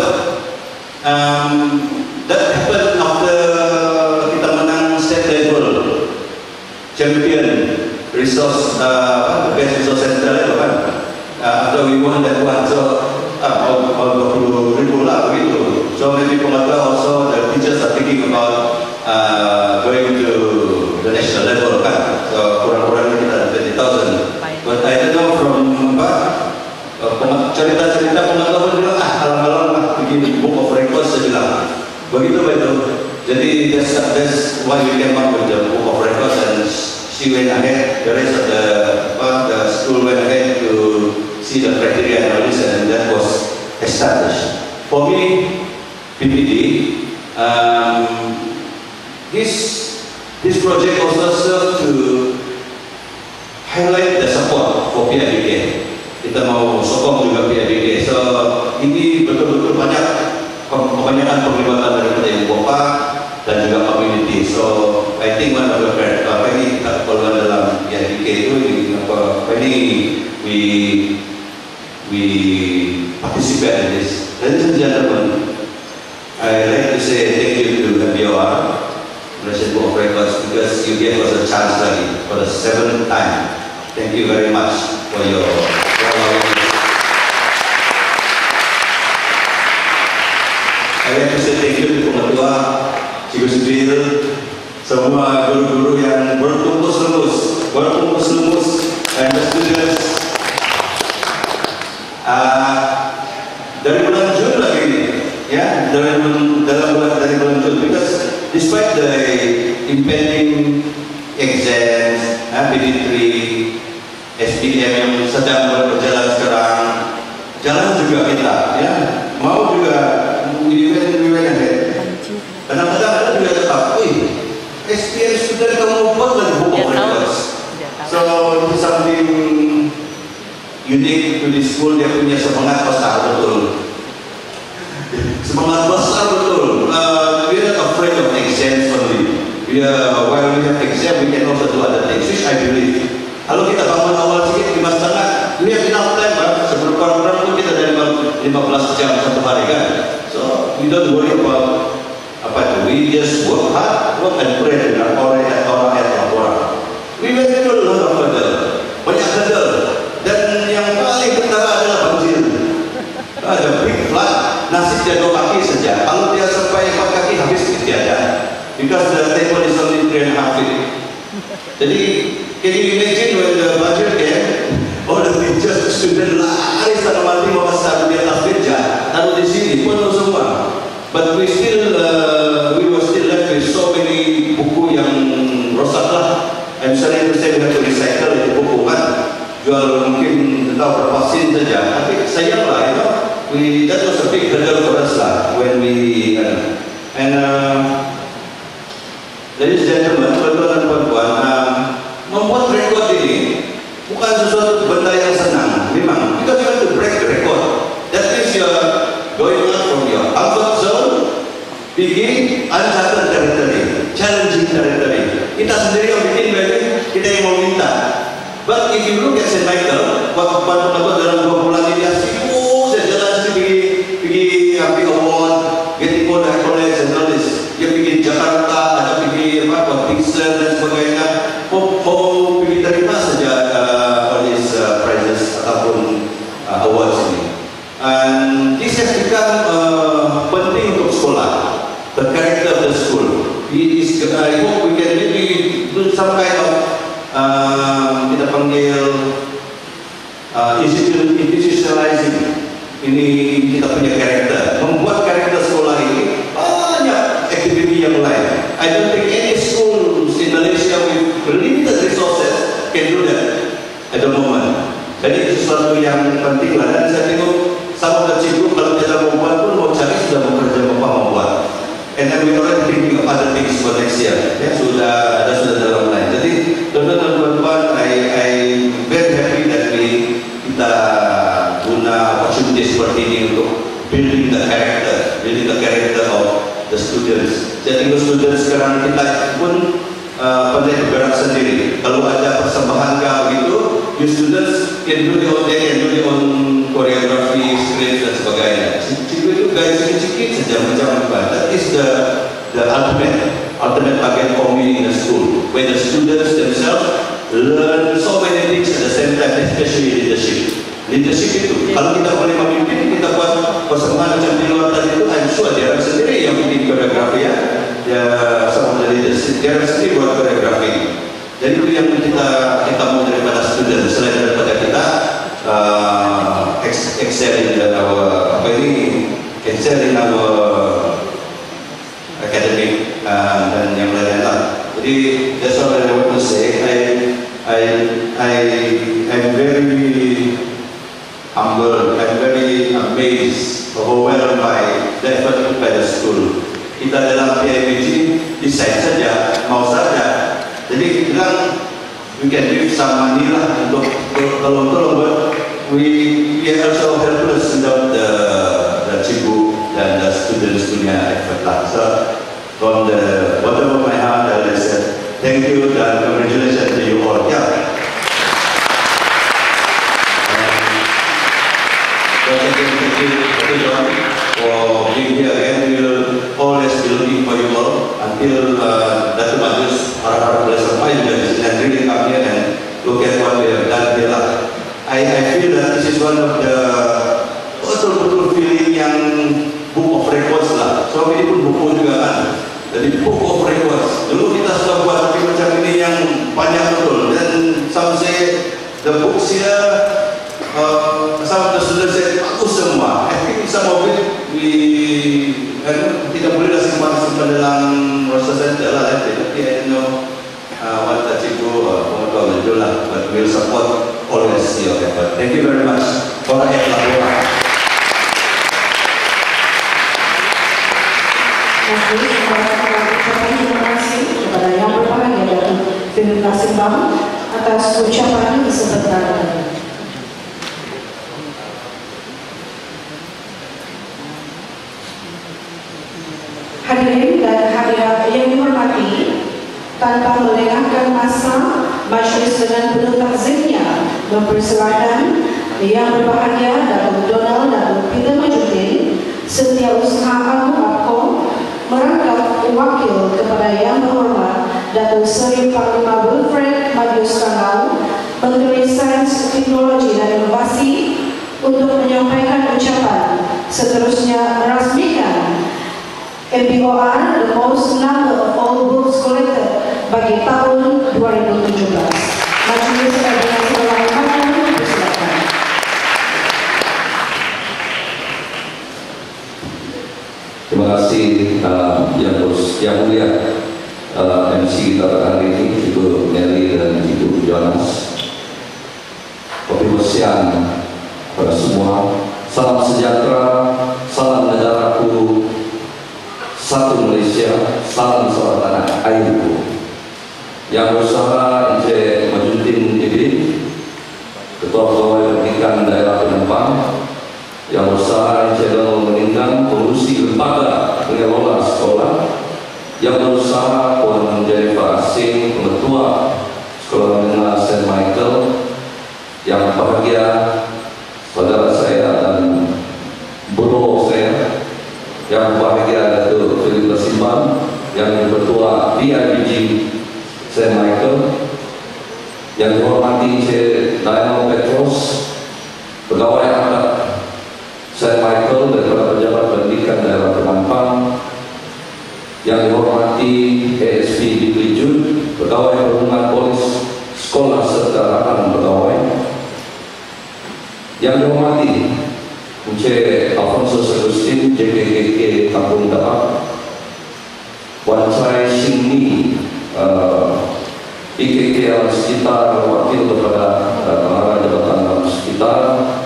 that happened after kita menang state level champion resource best resource center itu kan. After we won that one, so all 20,000 lah begitu. So maybe pengacara also the teachers are thinking about going to the national level kan. So kurang-kurangnya kita ada 20,000. But I don't know from cerita-cerita pengacara bilang alang-alang lah begini Book of Records saya bilang begitu begitu. Jadi that's why we came up with the Book of Records and she went ahead. The rest of the school went ahead to see the criteria and all this, and that was established. For me, PPD, this project also serves to highlight the support for PIBK. Kita mau sokong juga PIBK. So ini betul-betul kebanyakan penglibatan daripada ibu bapa dan juga community. So I think one of the ini kita keluar dalam PIBK itu ini we participate in this. Ladies and gentlemen, I like to say thank you to MBOR, Malaysian Book of Records, because you gave us a chance lagi for the 7th time. Thank you very much. for your allowing. I have to say thank you to Pengetua, Cikgu Sipil, semua guru-guru yang berkumpul-lemus, and the students. Dari bulan Jun lagi ini, ya, dari bulan Jun, because despite the impending exams, PD3, SPM yang sedang berjalan sekarang, jalan juga kita, ya, mau juga we went ahead. Kadang-kadang ada juga tetap, SPM sudah kamu buat dan buku mereka. So it's something unique to this school, dia punya semangat besar betul. Semangat besar betul. We are not afraid of exams only. While we have exam, we can also do other things, which I believe. Kalau kita bangun awal sedikit 5:30, we have enough time, sebelum program pun kita dari 15 jam satu hari kan. So we don't worry about apa itu. We just work hard, work and pray dengan orang. We went through a lot of hurdle, banyak hurdle, dan yang paling ketara adalah banjir. Ada big flood, nasib dia 2 kaki saja. Kalau dia sampai 4 kaki habis tiada, because the table is only 3.5 feet. Jadi, can you imagine when the banjir came, all the teachers, student lari sana mati mau besar di atas meja, taruh di sini, penuh semua. But we were still left with so many buku yang rosak lah. I'm sorry to say we have to recycle itu buku kan, jual mungkin tahu berapa sen saja. Tapi sayang lah, that was a big hurdle for us lah when we and ladies and gentlemen, tuan-tuan dan puan-puan, membuat rekod ini bukan sesuatu benda yang senang, memang. Because you have to break the record. That means you're going out from your comfort zone, pergi uncharted territory, challenging territory. Kita sendiri yang bikin, kita yang mau minta. But if you look at St. Michael, waktu dalam 2 bulan ini dia sibuk jalan pergi ambil award, getting more accolades and all this. Dia pergi Jakarta, ada pergi Pixel dan sebagainya. Mau pergi terima saja all these prizes ataupun awards ini. And this has become penting untuk sekolah. The character of the school. I hope we can maybe do some kind of kita panggil institutionalizing ini kita punya karakter, membuat karakter sekolah ini banyak aktiviti yang lain. I don't think any schools in Malaysia with limited resources can do that at the moment. Jadi sesuatu yang penting lah, dan saya tengok sama cikgu kalau dia mau buat pun mau cari sudah bekerja membuat. And then we already thinking of other things for next year. Ya, sudah dalam line. Jadi, teman-teman, I very happy that kita guna opportunity seperti ini untuk building the character of the students. Jadi, students sekarang kita pun pandai bergerak sendiri. Kalau ada persembahan begitu, you students can do their own, choreography, script dan sebagainya. Cikgu itu guys sedikit saja macam apa. That is the ultimate target for me in the school, where the students themselves learn so many things at the same time, especially leadership. Leadership itu, kalau kita boleh memimpin, kita buat persembahan macam di luar tadi itu, I'm sure dia sendiri yang bikin koreografi ya. Sama dari leadership, dia sendiri buat koreografi. Jadi itu yang kita mau daripada student, selain daripada kita excel in our academic dan yang lain-lain. Jadi that's all I want to say. I'm very humble, I'm very amazed, overwhelmed by the effort by the school. Kita dalam PIBG desain saja, mau saja. Jadi bilang we can give some money lah untuk tolong-tolong, but we are also helpless without the cikgu dan the students punya effort lah. So from the bottom of my heart, I will say thank you dan congratulations to you all. Yeah. Thank you John for being here, and we will always be looking for you all until Datuk Majlis para boleh sampai juga di sini and really come here and look at what we have done here lah. I this is one of the betul-betul feeling yang book of records lah. So ini pun buku juga kan. Jadi book of records. Dulu kita sudah buat tapi macam ini yang panjang betul. Dan some say the books here, some of the students say bagus semua. I think some of it tidak boleh dah simpan dalam rasa center lah. Tapi I know what the cikgu pengetahuan itu lah. But we'll support always your effort. Thank you very much for your effort. Terima kasih kepada yang berbahagia dari Film Kasimbang atas ucapan sebentar. Hadirin dan hadirat yang dihormati, tanpa melengahkan masa, majelis dengan penuh takzimnya mempersilakan yang berbahagia Datuk Donald dan Peter Majuddin, Setiausaha Agung Abko, merangkap wakil kepada yang terhormat Datuk Seri Panglima Wilfred Madius Kanau, Menteri Sains, Teknologi dan Inovasi, untuk menyampaikan ucapan. Seterusnya merasmikan MBOR, the most number of all books collected bagi tahun 2017. Majelis Koordinasi Pembangunan dipersilakan. Terima kasih yang mulia MC kita hari ini, Ibu Nelly dan Ibu Jonas. Kopi Mesian pada semua, salam sejahtera, salam negaraku, satu Malaysia, salam sahabat tanah airku. Yang berusaha Encik Majuddin Ibn, Ketua Pegawai Pendidikan Daerah Penampang, yang berusaha Encik Donald Meninggang, Pengurusi Lembaga Pengelola Sekolah, yang berusaha Puan Jennifer Asing, Ketua Sekolah Menengah St. Michael, yang bahagia saudara saya dan bro saya, yang bahagia Datuk Philip Kasimbang, yang Ketua PIBG St. Michael, yang dihormati Encik Dino Petros, Pegawai Adat St. Michael dan para pejabat pendidikan daerah Penampang, yang dihormati ASP Bikli Jun, Pegawai Perhubungan Polis Sekolah serta rakan pegawai, yang dihormati Encik Alfonso Agustin, JKKK Kampung Dapat, Wan Chai Singni, IKK sekitar, wakil kepada pengarah jabatan sekitar,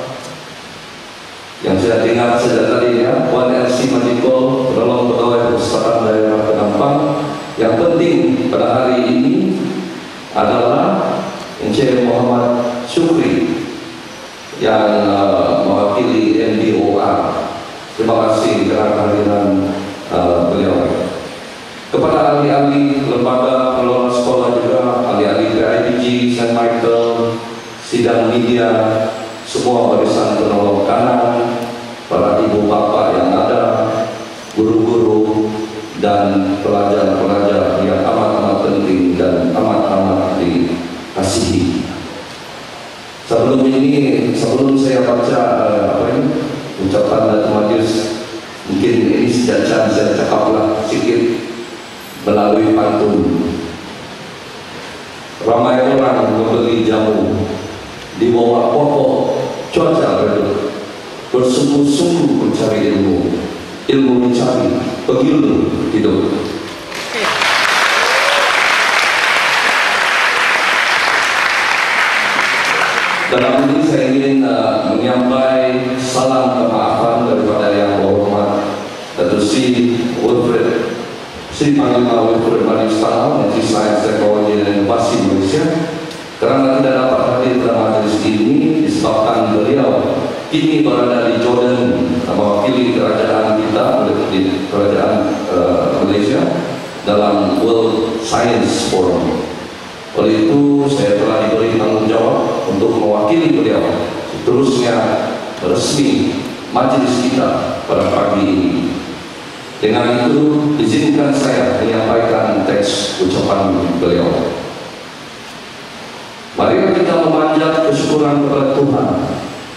yang saya dengar sejak tadi ya, Wan LC Majiko, penolong pegawai perpustakaan daerah Penampang. Yang penting pada hari ini adalah Encik Muhammad Syukri yang mewakili MBOR. Terima kasih kerana kehadiran beliau. Kepada ahli-ahli lembaga pengelola sekolah juga, ahli-ahli PIBG St. Michael, sidang media, semua barisan penolong kanan, para ibu bapak yang ada, guru-guru dan pelajar-pelajar yang amat-amat penting dan amat-amat dikasihi. Sebelum saya baca ucapan Datuk Majlis, mungkin ini sejak saya cakaplah sedikit melalui pantun. Ramai orang membeli jamu di bawah pokok cuaca redup, bersungguh-sungguh mencari ilmu mencari pengilmu hidup. Dalam ini saya ingin menyampaikan salam kemaafan daripada yang berhormat Datuk Sri Wilfred, Sri Panglima Wilfred Madius Kanau, Menteri Sains, Teknologi dan Inovasi Malaysia, kerana tidak dapat hadir pada majlis ini disebabkan beliau kini berada di Jordan mewakili kerajaan kita, kerajaan Malaysia dalam World Science Forum. Oleh itu saya telah diberi tanggungjawab untuk mewakili beliau seterusnya resmi majlis kita pada pagi ini. Dengan itu izinkan saya menyampaikan teks ucapan beliau. Mari kita memanjat kesyukuran kepada Tuhan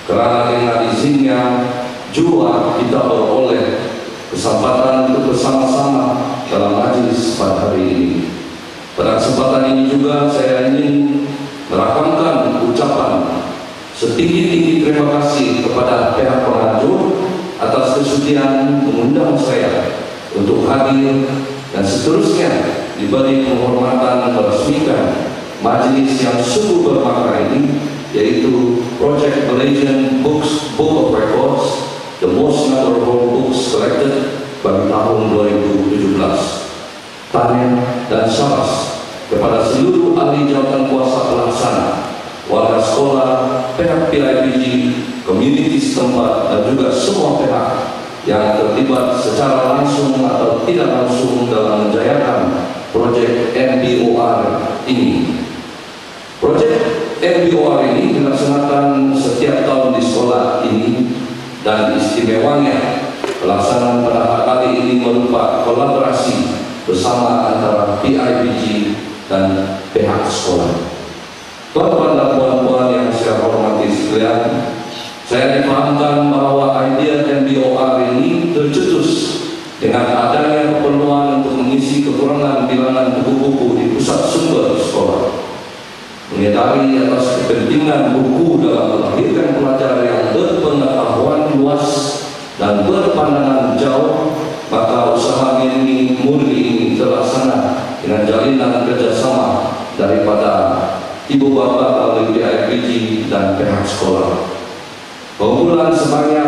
Karena dengan izinnya juga kita beroleh kesempatan untuk bersama-sama dalam majelis pada hari ini. Pada kesempatan ini juga saya ingin merakamkan ucapan setinggi-tinggi terima kasih kepada pihak pengatur atas kesudian mengundang saya untuk hadir dan seterusnya diberi penghormatan meresmikan majelis yang sungguh bermakna ini, yaitu Project Malaysian Book of Records, the most number of books collected bagi tahun 2017. Tanya dan syabas kepada seluruh ahli jawatan kuasa pelaksana, warga sekolah, pihak PIBG, community setempat, dan juga semua pihak yang terlibat secara langsung atau tidak langsung dalam menjayakan proyek MBOR ini. Proyek MBOR ini dilaksanakan setiap tahun di sekolah ini, dan istimewanya pelaksanaan pada kali ini berupa kolaborasi bersama antara PIBG dan pihak sekolah. Tuan-tuan dan puan-puan yang saya hormati sekalian, saya dipahamkan bahwa idea MBOR ini tercetus dengan adanya keperluan untuk mengisi kekurangan bilangan buku-buku di pusat sumber sekolah. Menyadari atas kepentingan buku dalam melahirkan pelajar yang berpengetahuan luas dan berpandangan jauh, maka usaha murni ini terlaksana dengan jalinan kerjasama daripada ibu bapa melalui PIBG dan pihak sekolah. Pengumpulan sebanyak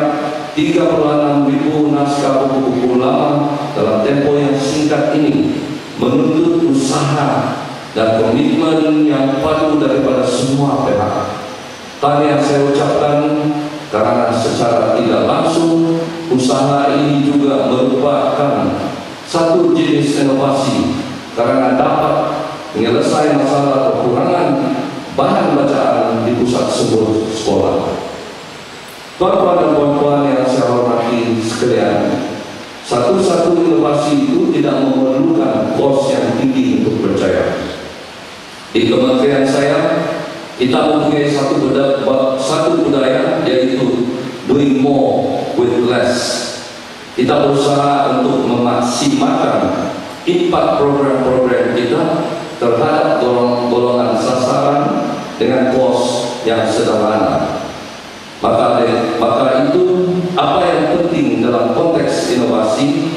36.000 naskah buku-buku lama dalam tempo yang singkat ini menuntut usaha dan komitmen yang padu daripada semua pihak. Tadi yang saya ucapkan karena secara tidak langsung usaha ini juga merupakan satu jenis inovasi karena dapat menyelesaikan masalah kekurangan bahan bacaan di pusat sumber sekolah. Tuan-tuan dan puan-puan yang saya hormati sekalian, satu-satu inovasi itu tidak memerlukan kos yang tinggi untuk berjaya. Di kementerian saya, kita mempunyai satu budaya, yaitu doing more with less. Kita berusaha untuk memaksimalkan impact program-program kita terhadap golongan sasaran dengan kos yang sederhana. Maka itu apa yang penting dalam konteks inovasi,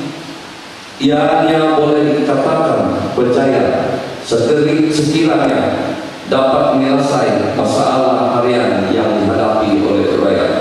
ianya boleh dikatakan berjaya sekiranya dapat menyelesaikan masalah harian yang dihadapi oleh rakyat.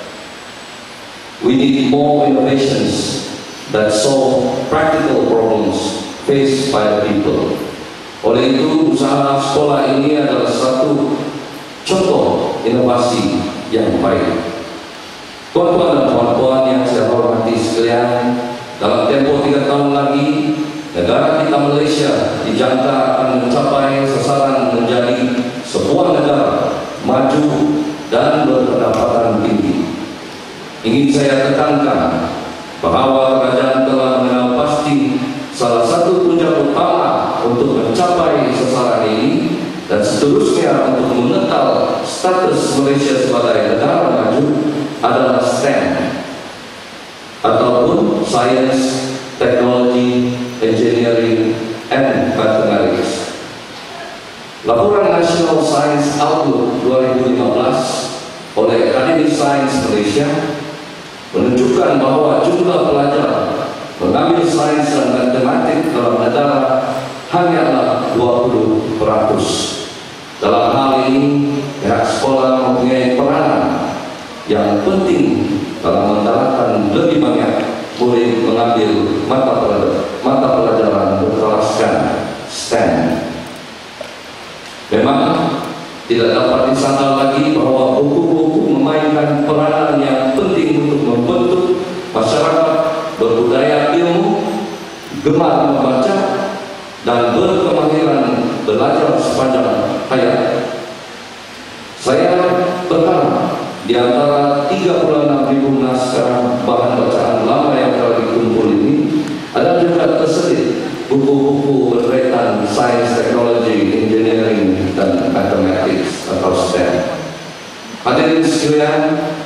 We need more innovations that solve practical problems faced by the people. Oleh itu, usaha sekolah ini adalah satu contoh inovasi yang baik. Tuan-tuan dan puan-puan yang saya hormati sekalian, dalam tempo 3 tahun lagi, negara kita Malaysia dijangka akan mencapai sasaran menjadi sebuah negara maju dan berpendapatan tinggi. Ingin saya tekankan bahwa kerajaan telah mengenal pasti salah satu punca utama untuk mencapai sasaran ini dan seterusnya untuk mengenal status Malaysia sebagai negara maju adalah STEM ataupun Science, Technology, Engineering, and Mathematics. Laporan National Science Outlook 2015 oleh Akademi Sains Malaysia menunjukkan bahwa jumlah pelajar mengambil sains dan matematik dalam negara hanyalah 20%. Dalam hal ini, pihak sekolah mempunyai peranan yang penting dalam menggalakkan lebih banyak murid mengambil mata pelajaran berkelaskan STEM. Memang tidak dapat disangkal lagi bahwa buku-buku memainkan peranan yang penting untuk membentuk masyarakat berbudaya ilmu, gemar membaca, dan berkemahiran belajar sepanjang hayat. Saya berharap di antara 36.000 naskah bahan bacaan lama yang telah dikumpul ini ada juga terselit buku-buku berkaitan sains, teknologi, engineering, dan mathematics atau STEM. Hadirin sekalian,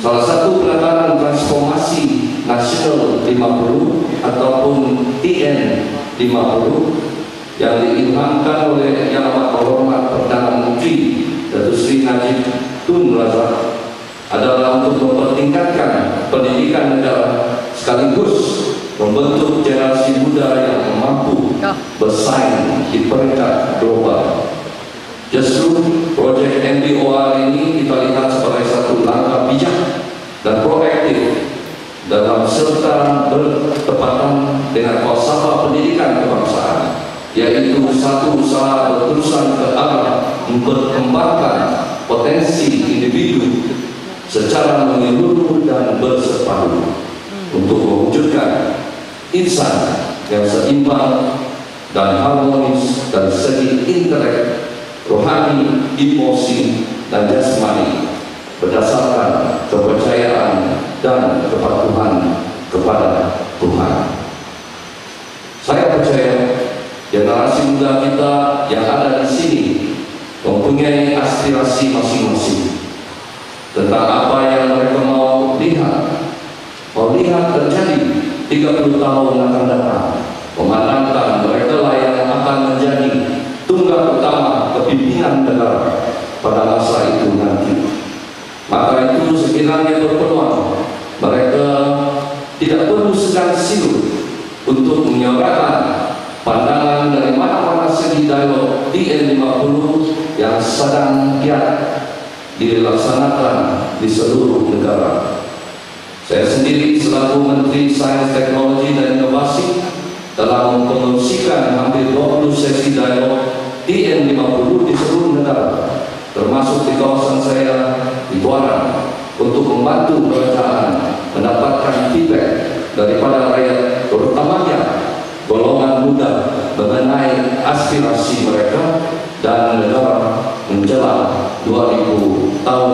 Salah satu pelataran transformasi nasional 50 ataupun TN 50 yang diilhamkan oleh Yang Amat Berhormat Perdana Menteri Datuk Seri Najib Tun Razak adalah untuk mempertingkatkan pendidikan negara sekaligus membentuk generasi muda yang mampu bersaing di peringkat global. Justru proyek MBOR ini kita lihat sebagai satu langkah bijak dan proaktif dalam serta bertepatan dengan falsafah pendidikan kebangsaan, yaitu satu usaha berterusan ke arah memperkembangkan potensi individu secara menyeluruh dan bersepadu untuk mewujudkan insan yang seimbang dan harmonis dari segi intelek, rohani, emosi, dan jasmani berdasarkan kepercayaan dan kepatuhan kepada Tuhan. Saya percaya generasi muda kita yang ada di sini mempunyai aspirasi masing-masing tentang apa yang mereka mau lihat terjadi 30 tahun akan datang, memandangkan mereka lah yang akan menjadi tunggal utama kepimpinan negara pada masa itu nanti. Maka itu sekiranya berpeluang, mereka tidak perlu segan silu untuk menyuarakan pandangan dari mana-mana segi dialog TN50 yang sedang giat dilaksanakan di seluruh negara. Saya sendiri selaku Menteri Sains, Teknologi dan Inovasi telah mempromosikan hampir 20 sesi dialog TN50 di seluruh negara, termasuk di kawasan saya di Buaran, untuk membantu kerajaan mendapatkan feedback daripada rakyat, terutamanya golongan muda, mengenai aspirasi mereka dan negara menjelang tahun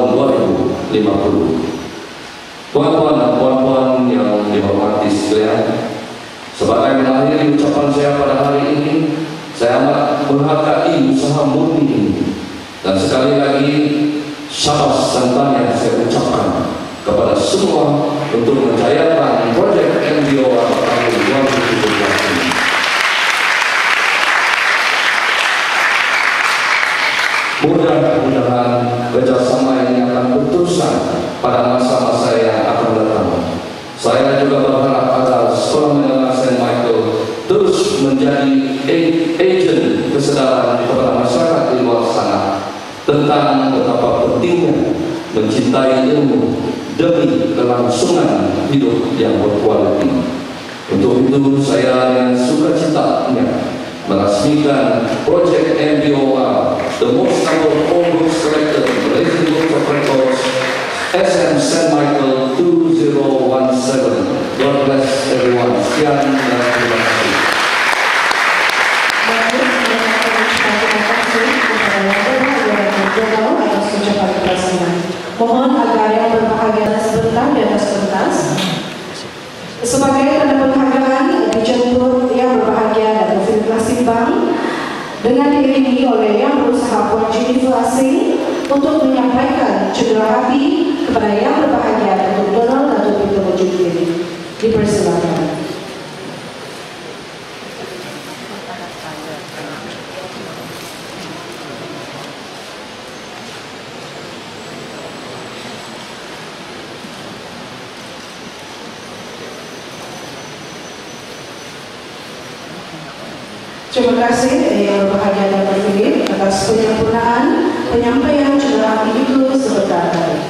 2050. Tuan-tuan dan puan-puan yang dihormati sekalian, sebagai mengakhiri ucapan saya pada hari ini, saya amat menghargai usaha murni ini, dan sekali lagi syabas dan tanya saya ucapkan kepada semua untuk menjayakan proyek MBOR tahun 2017 ini. Mudah-mudahan kerjasama ini akan berterusan pada masa-masa yang akan datang. Saya juga berharap agar Sekolah Menengah St. Michael terus menjadi agen kesadaran kepada masyarakat di luar sana tentang betapa pentingnya mencintai ilmu demi kelangsungan hidup yang berkualitas. Untuk itu saya dengan sukacitanya meresmikan proyek MBOR, the most number of all books collected in the Malaysian Book of Records, SMSM Michael 2017. God bless everyone. Sekian dan terima kasih. Mohon agar yang berbahagia sebentar di atas pentas. Sebagai tanda penghargaan dijemput yang berbahagia dan konfirmasi bank dengan diiringi oleh yang berusaha wajib asing untuk menyampaikan cedera hati kepada yang berbahagia Datuk Donald Datuk Peter Wajib ini. Dipersilakan. Terima kasih yang berbahagia dan terpilih atas penyempurnaan penyampaian cedera hati itu sebentar tadi.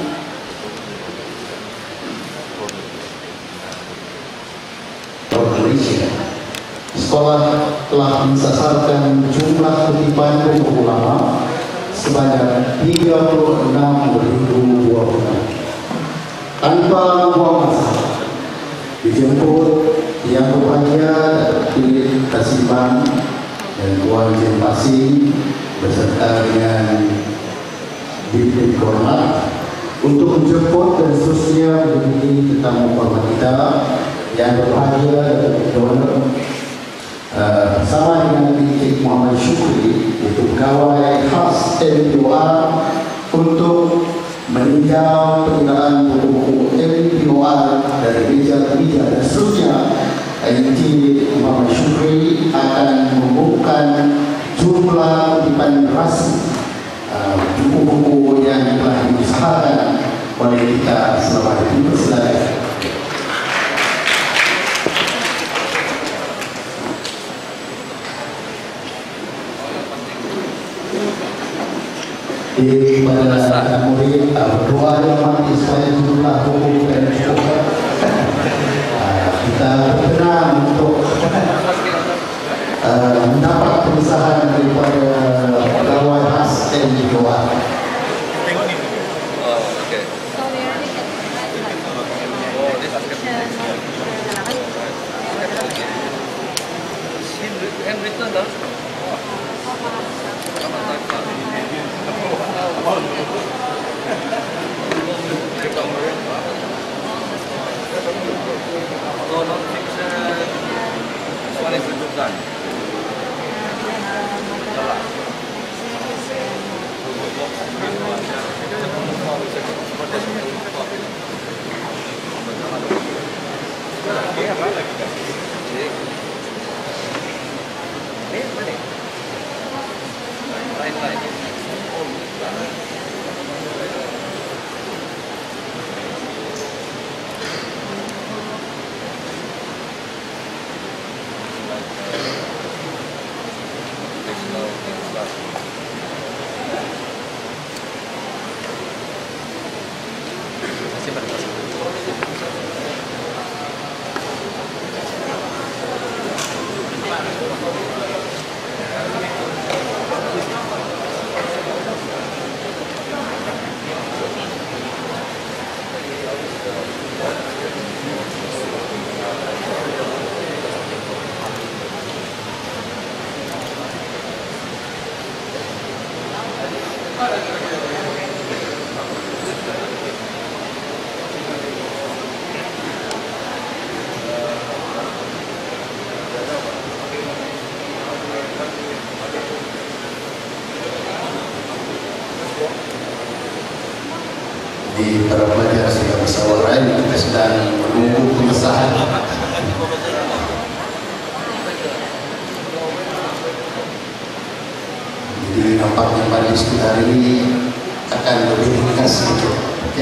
Malaysia. Sekolah telah mensasarkan jumlah kutipan buku lama sebanyak 36.000 buah. Tanpa buang masa, dijemput yang berbahagia di Kasimbang dan Puan Jempasi beserta dengan Bibit Kormat untuk menjemput dan seterusnya menjadi tetamu hormat kita yang berbahagia dan donor bersama dengan Encik Muhammad Syukri, yaitu pegawai khas MBOR, untuk meninjau penggunaan buku-buku kita selama ini. Silakan. Pada murid berdoa yang mati supaya jumlah buku dan cukup. Kita berkenan untuk mendapat perusahaan daripada pegawai khas TNI Goa. Di para pelajar sudah bersawaran, kita sedang menunggu pengesahan. Jadi nampaknya pada diskusi hari ini akan lebih ringkas sedikit. Okay.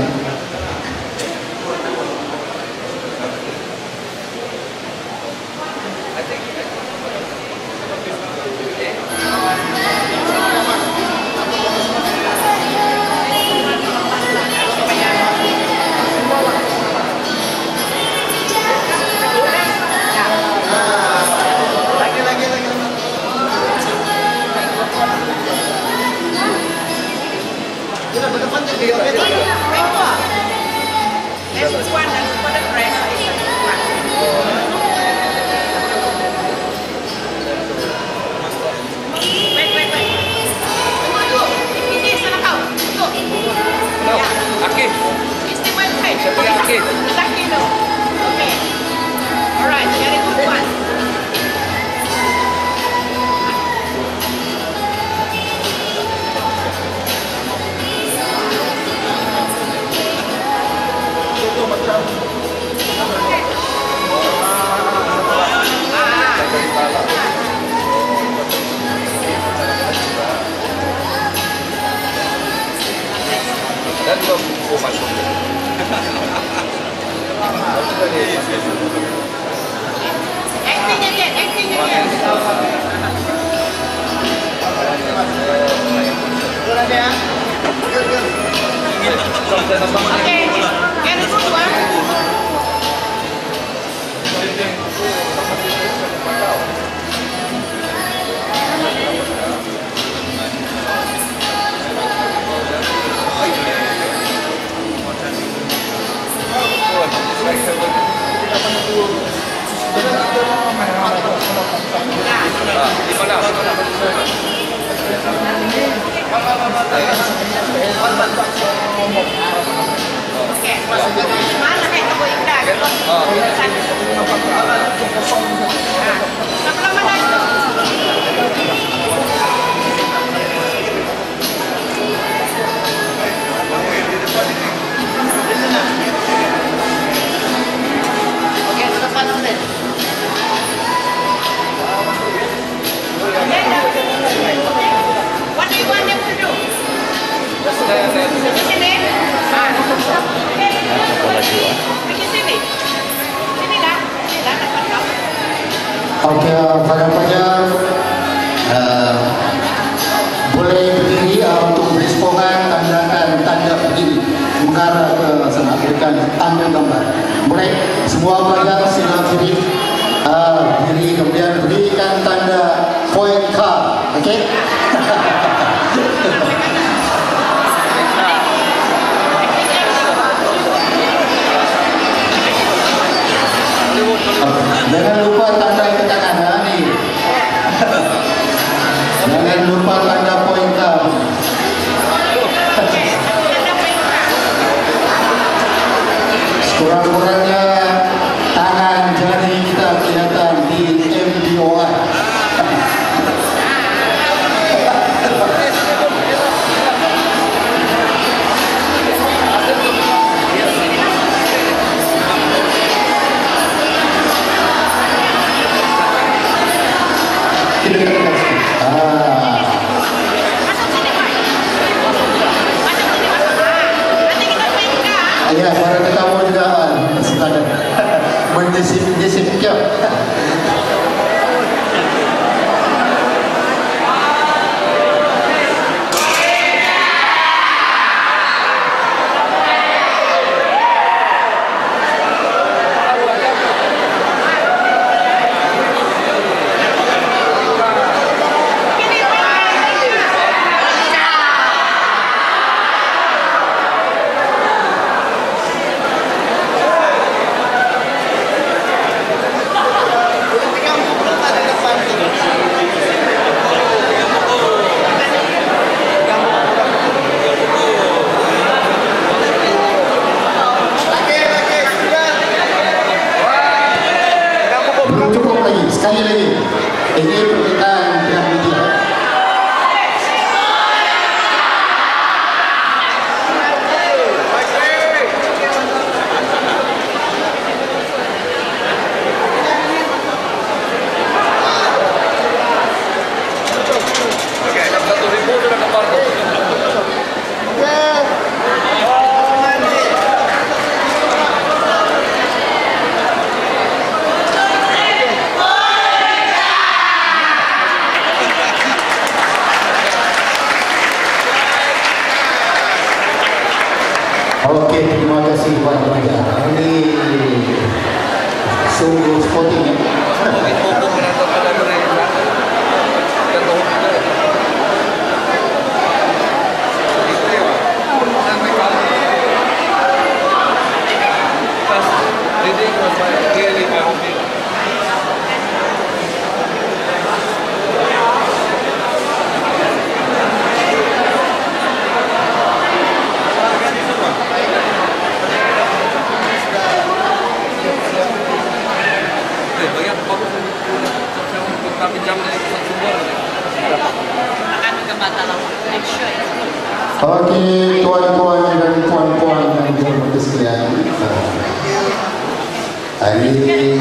Dan dua buku masuk. What do you want them to do? Isn't it? ambil gambar. Boleh? Semua pelajar sila kiri, kiri kemudian berikan tanda point card. Okey? Jangan lupa tanda ke tangan ni. Jangan lupa tanda point card. Kurang-kurangnya tangan jari kita kelihatan di MDOR. Ya, para tetamu juga silakan menjisip-jisipkan. Sekali lagi, ini permintaan pihak media. Okey, terima kasih Pak Raja. Ini sungguh sporting ya. Okey, tuan-tuan dan puan-puan yang dihormati sekalian. Ini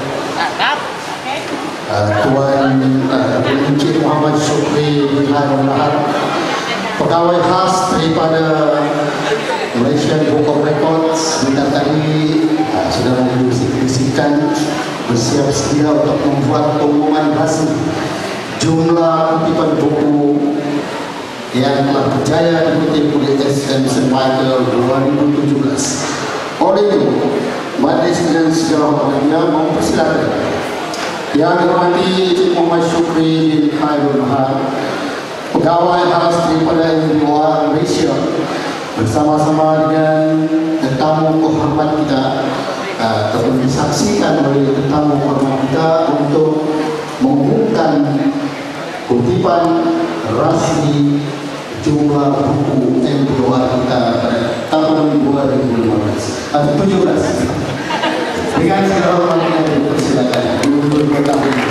Tuan Encik Muhammad Syukri bin Harun Lahar, pegawai khas daripada Malaysian Book of Records, minta tadi saudara dibisikan bersiap sedia untuk membuat pengumuman hasil jumlah kutipan buku yang telah berjaya dikutip oleh SMSM 2017. Oleh itu, Majlis dan segala hormatnya mempersilakan Yang dihormati Encik Muhammad Syukri bin Harun Lahar, pegawai khas daripada luar Malaysia, bersama-sama dengan tetamu kehormat kita, telah disaksikan oleh tetamu kehormat kita untuk mengumumkan kutipan rasmi jumlah buku MPOR kita pada tahun 2017. Dengan segala hormatnya dipersilakan untuk mengetahui.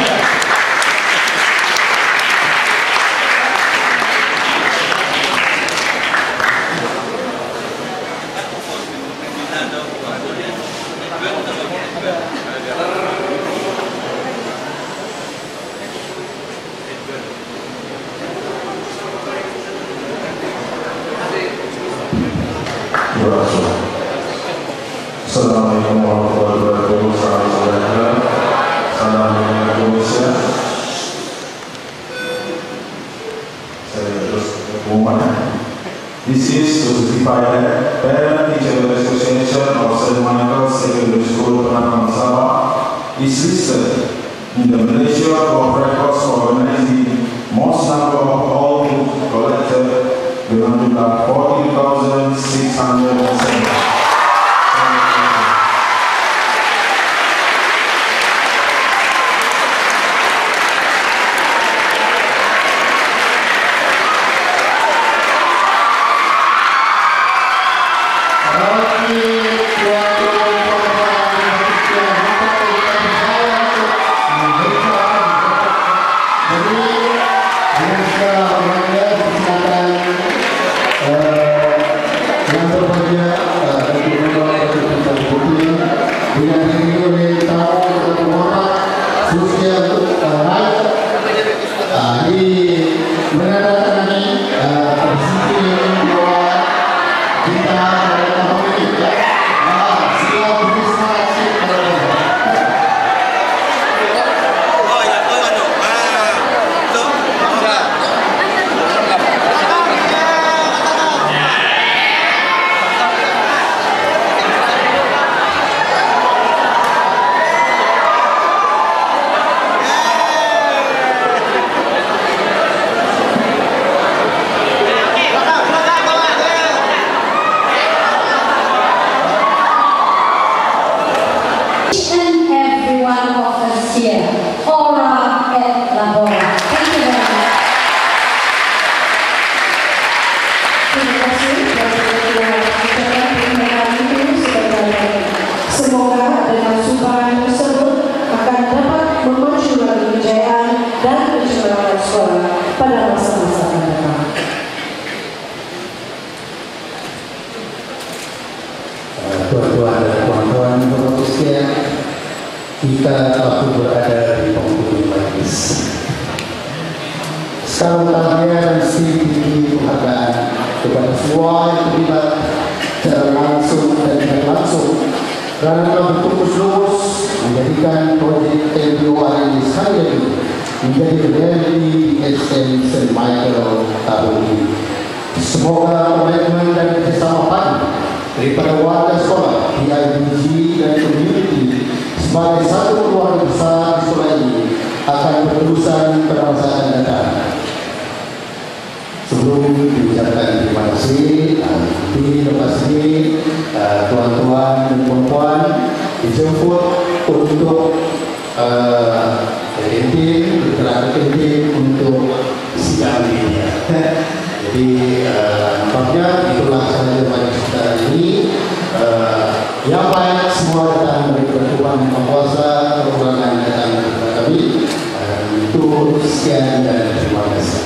Assalamualaikum warahmatullahi wabarakatuh. Salam Indonesia. Saya terus pengumuman. This is to certify that Parent Teacher Association of tuan-tuan dan puan-puan yang sekalian, kita telah berada di penghujung majlis. Sekarang terakhir dan sedikit penghargaan kepada semua yang terlibat secara langsung dan tidak langsung kerana telah bertungkus-lumus menjadikan projek LPOR ini sekali lagi menjadi realiti di SMSM tahun ini. Semoga komitmen dan kerjasama padu daripada warga sekolah, PIBG dan komuniti sebagai satu keluarga besar di sekolah ini akan berterusan pada masa akan datang. Sebelum diucapkan terima kasih, lepas ini tuan-tuan dan puan-puan dijemput untuk kantin untuk sidang ini. Jadi nampaknya itulah sahaja pada kita ini. Yang baik semua datang dari Tuhan Yang Maha Kuasa, kekurangan datang dari kami. Itu sekian dan terima kasih.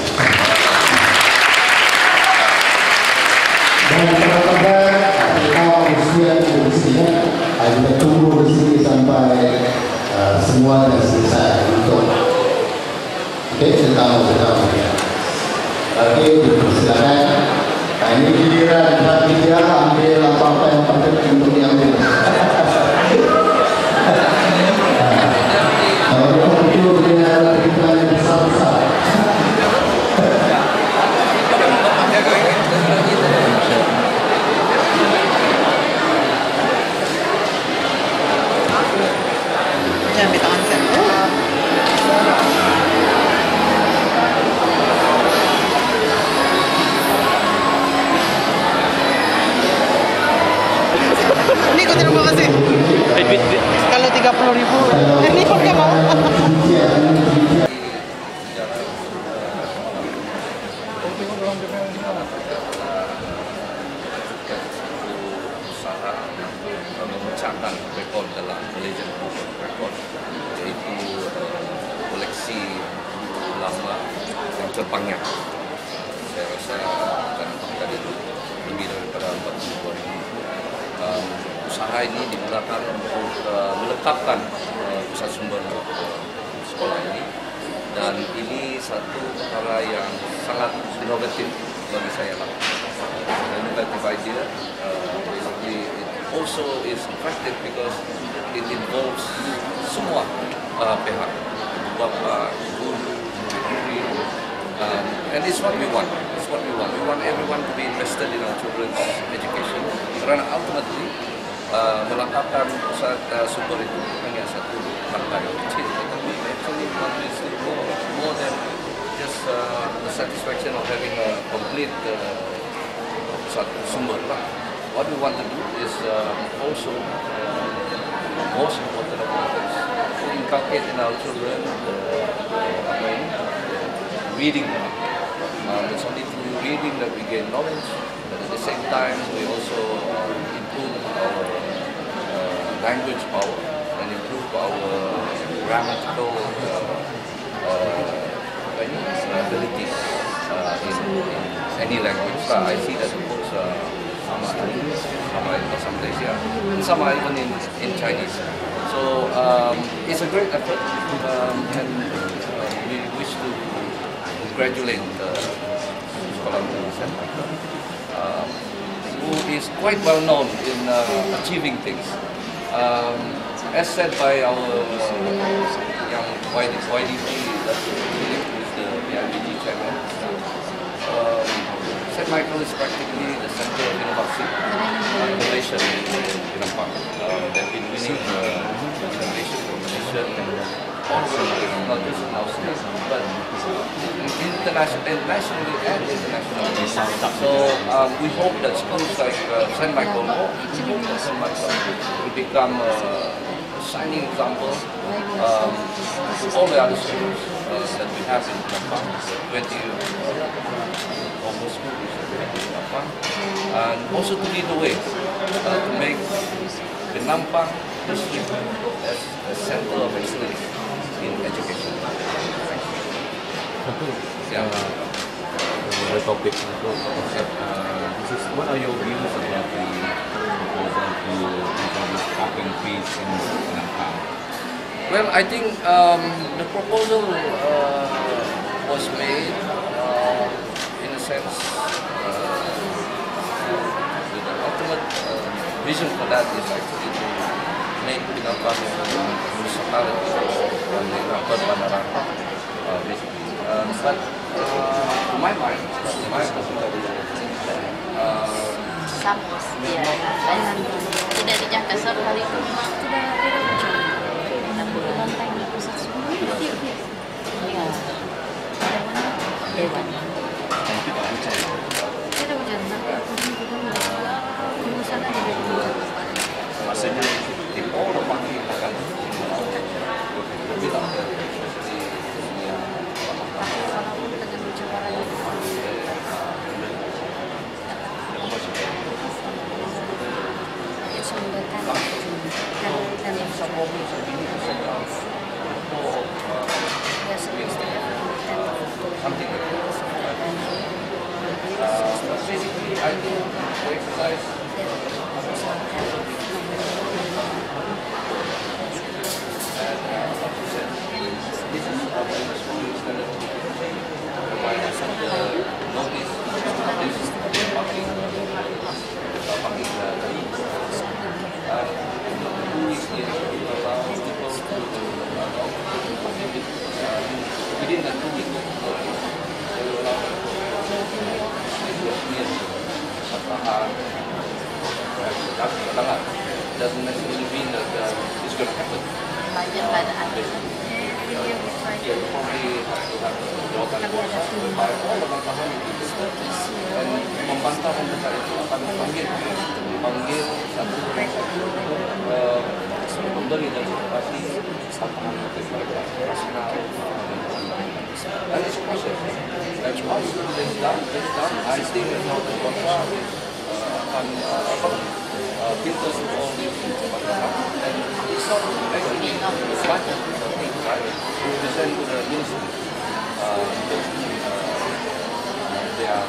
Dan kawan-kawan, kita usia di sini, kita tunggu di sini sampai semua dah selesai untuk kita bersama. Oke, silakan. Ini giliran bagi dia ambil apa-apa yang penting untuk diambil. Kalau itu dia kita yang besar-besar. Jangan ambil tangan saya. Ini kau terima kasih. Kalau 30.000, ini kau nggak mau. Usaha memecahkan rekod dalam Malaysian rekod, yaitu koleksi lama yang terbanyak. Saya rasa akan dari lebih daripada 42,000. Usaha ini digunakan untuk melengkapkan pusat sumber sekolah ini, dan ini satu perkara yang sangat inovatif bagi saya lah. Innovative idea, basically it also is effective because it involves semua pihak, bapa, guru, and it's what we want. It's what we want. We want everyone to be invested in our children's education. Kerana ultimately melengkapkan pusat sumber itu hanya satu langkah yang kecil, tetapi actually more than just the satisfaction of having a complete pusat sumber. What we want to do is also most important of all is to inculcate in our children reading. It's only through reading that we gain knowledge, but at the same time we also improve our language power and improve our grammatical abilities in any language. I see that the books some are in Malaysia, and some are even in Chinese. So it's a great effort, and we wish to congratulate Sekolah Malaysian, who is quite well known in achieving things. As said by our young YDP, who is the PIBG chairman, St. Michael is practically the center of innovation in Lampang. They've been winning innovation competition, not just in our state, but nationally and internationally. So we hope that schools like St. Michael will become a shining example to all the other schools that we have in Lampang, 20 almost schools in Lampang, and also to lead the way to make the Lampang district as a center of excellence in education. Yeah. The topic. What are your views about the proposal to introduce open peace in Nepal? Well, I think the proposal was made in a sense. The ultimate vision for that is actually to make Binapan municipality on the upper Bandarang, basically. But to my mind, my personal Samos, ya. Tidak dijangka sore hari itu tidak hujan. Lantai di pusat semua. Ya. Dewan. Tidak hujan, tapi aku juga di sana tidak hujan. Maksudnya di Polo pagi akan lebih lama. Walaupun dengan hujan raya. something like that. Basically, I think to exercise this is our responsibility standard provide us the notice this is public allow people to within the 2 weeks they will allow doesn't necessarily mean that it's going to happen. Yeah, probably have to have jawaban kuasa by all the bantahan dan membantah membantah itu akan panggil satu memberi dan situasi tantangan mereka rasional dan it's process dan once it's done I think the kuasa akan filter through all these bantahan and it's not actually banyak things right to present to the ministry they are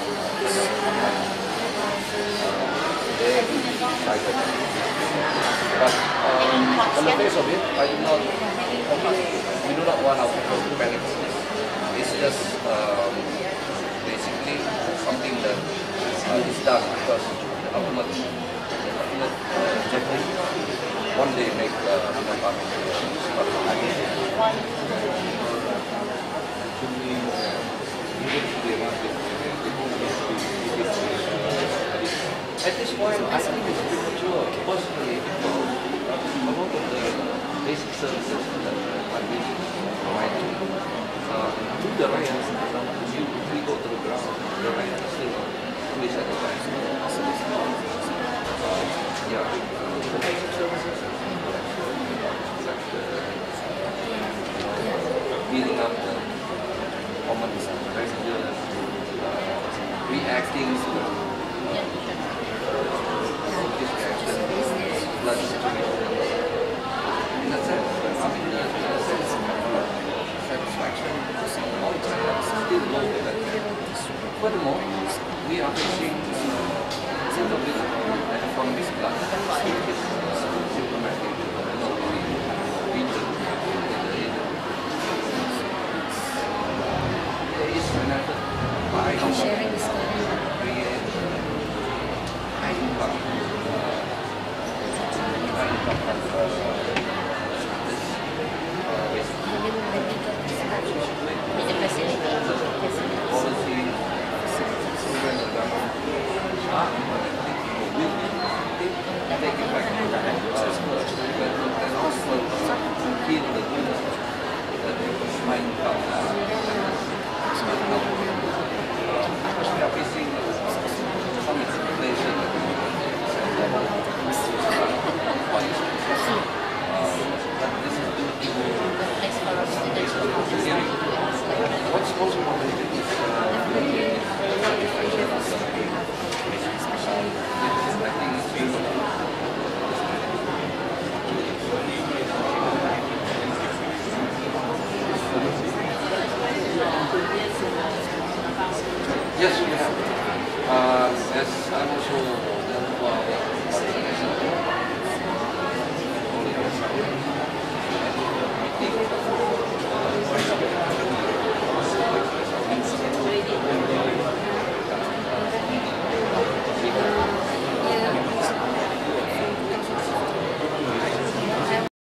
excited but on the face of it we do not want our people to panic. It's just basically something that is done because the ultimate objective one day make at this point, I think it's premature. Personally, because a lot of the basic services that my business provides to the riots, we go to the ground, the riots are still police at the time. Yeah, the basic services, like building up the common passengers, reacting to the blood situation. In that sense, I mean, in a sense, satisfaction all still low with that. Furthermore, we are facing single and economic blood, which is symptomatic of the region. There is an effort by sharing this create high impact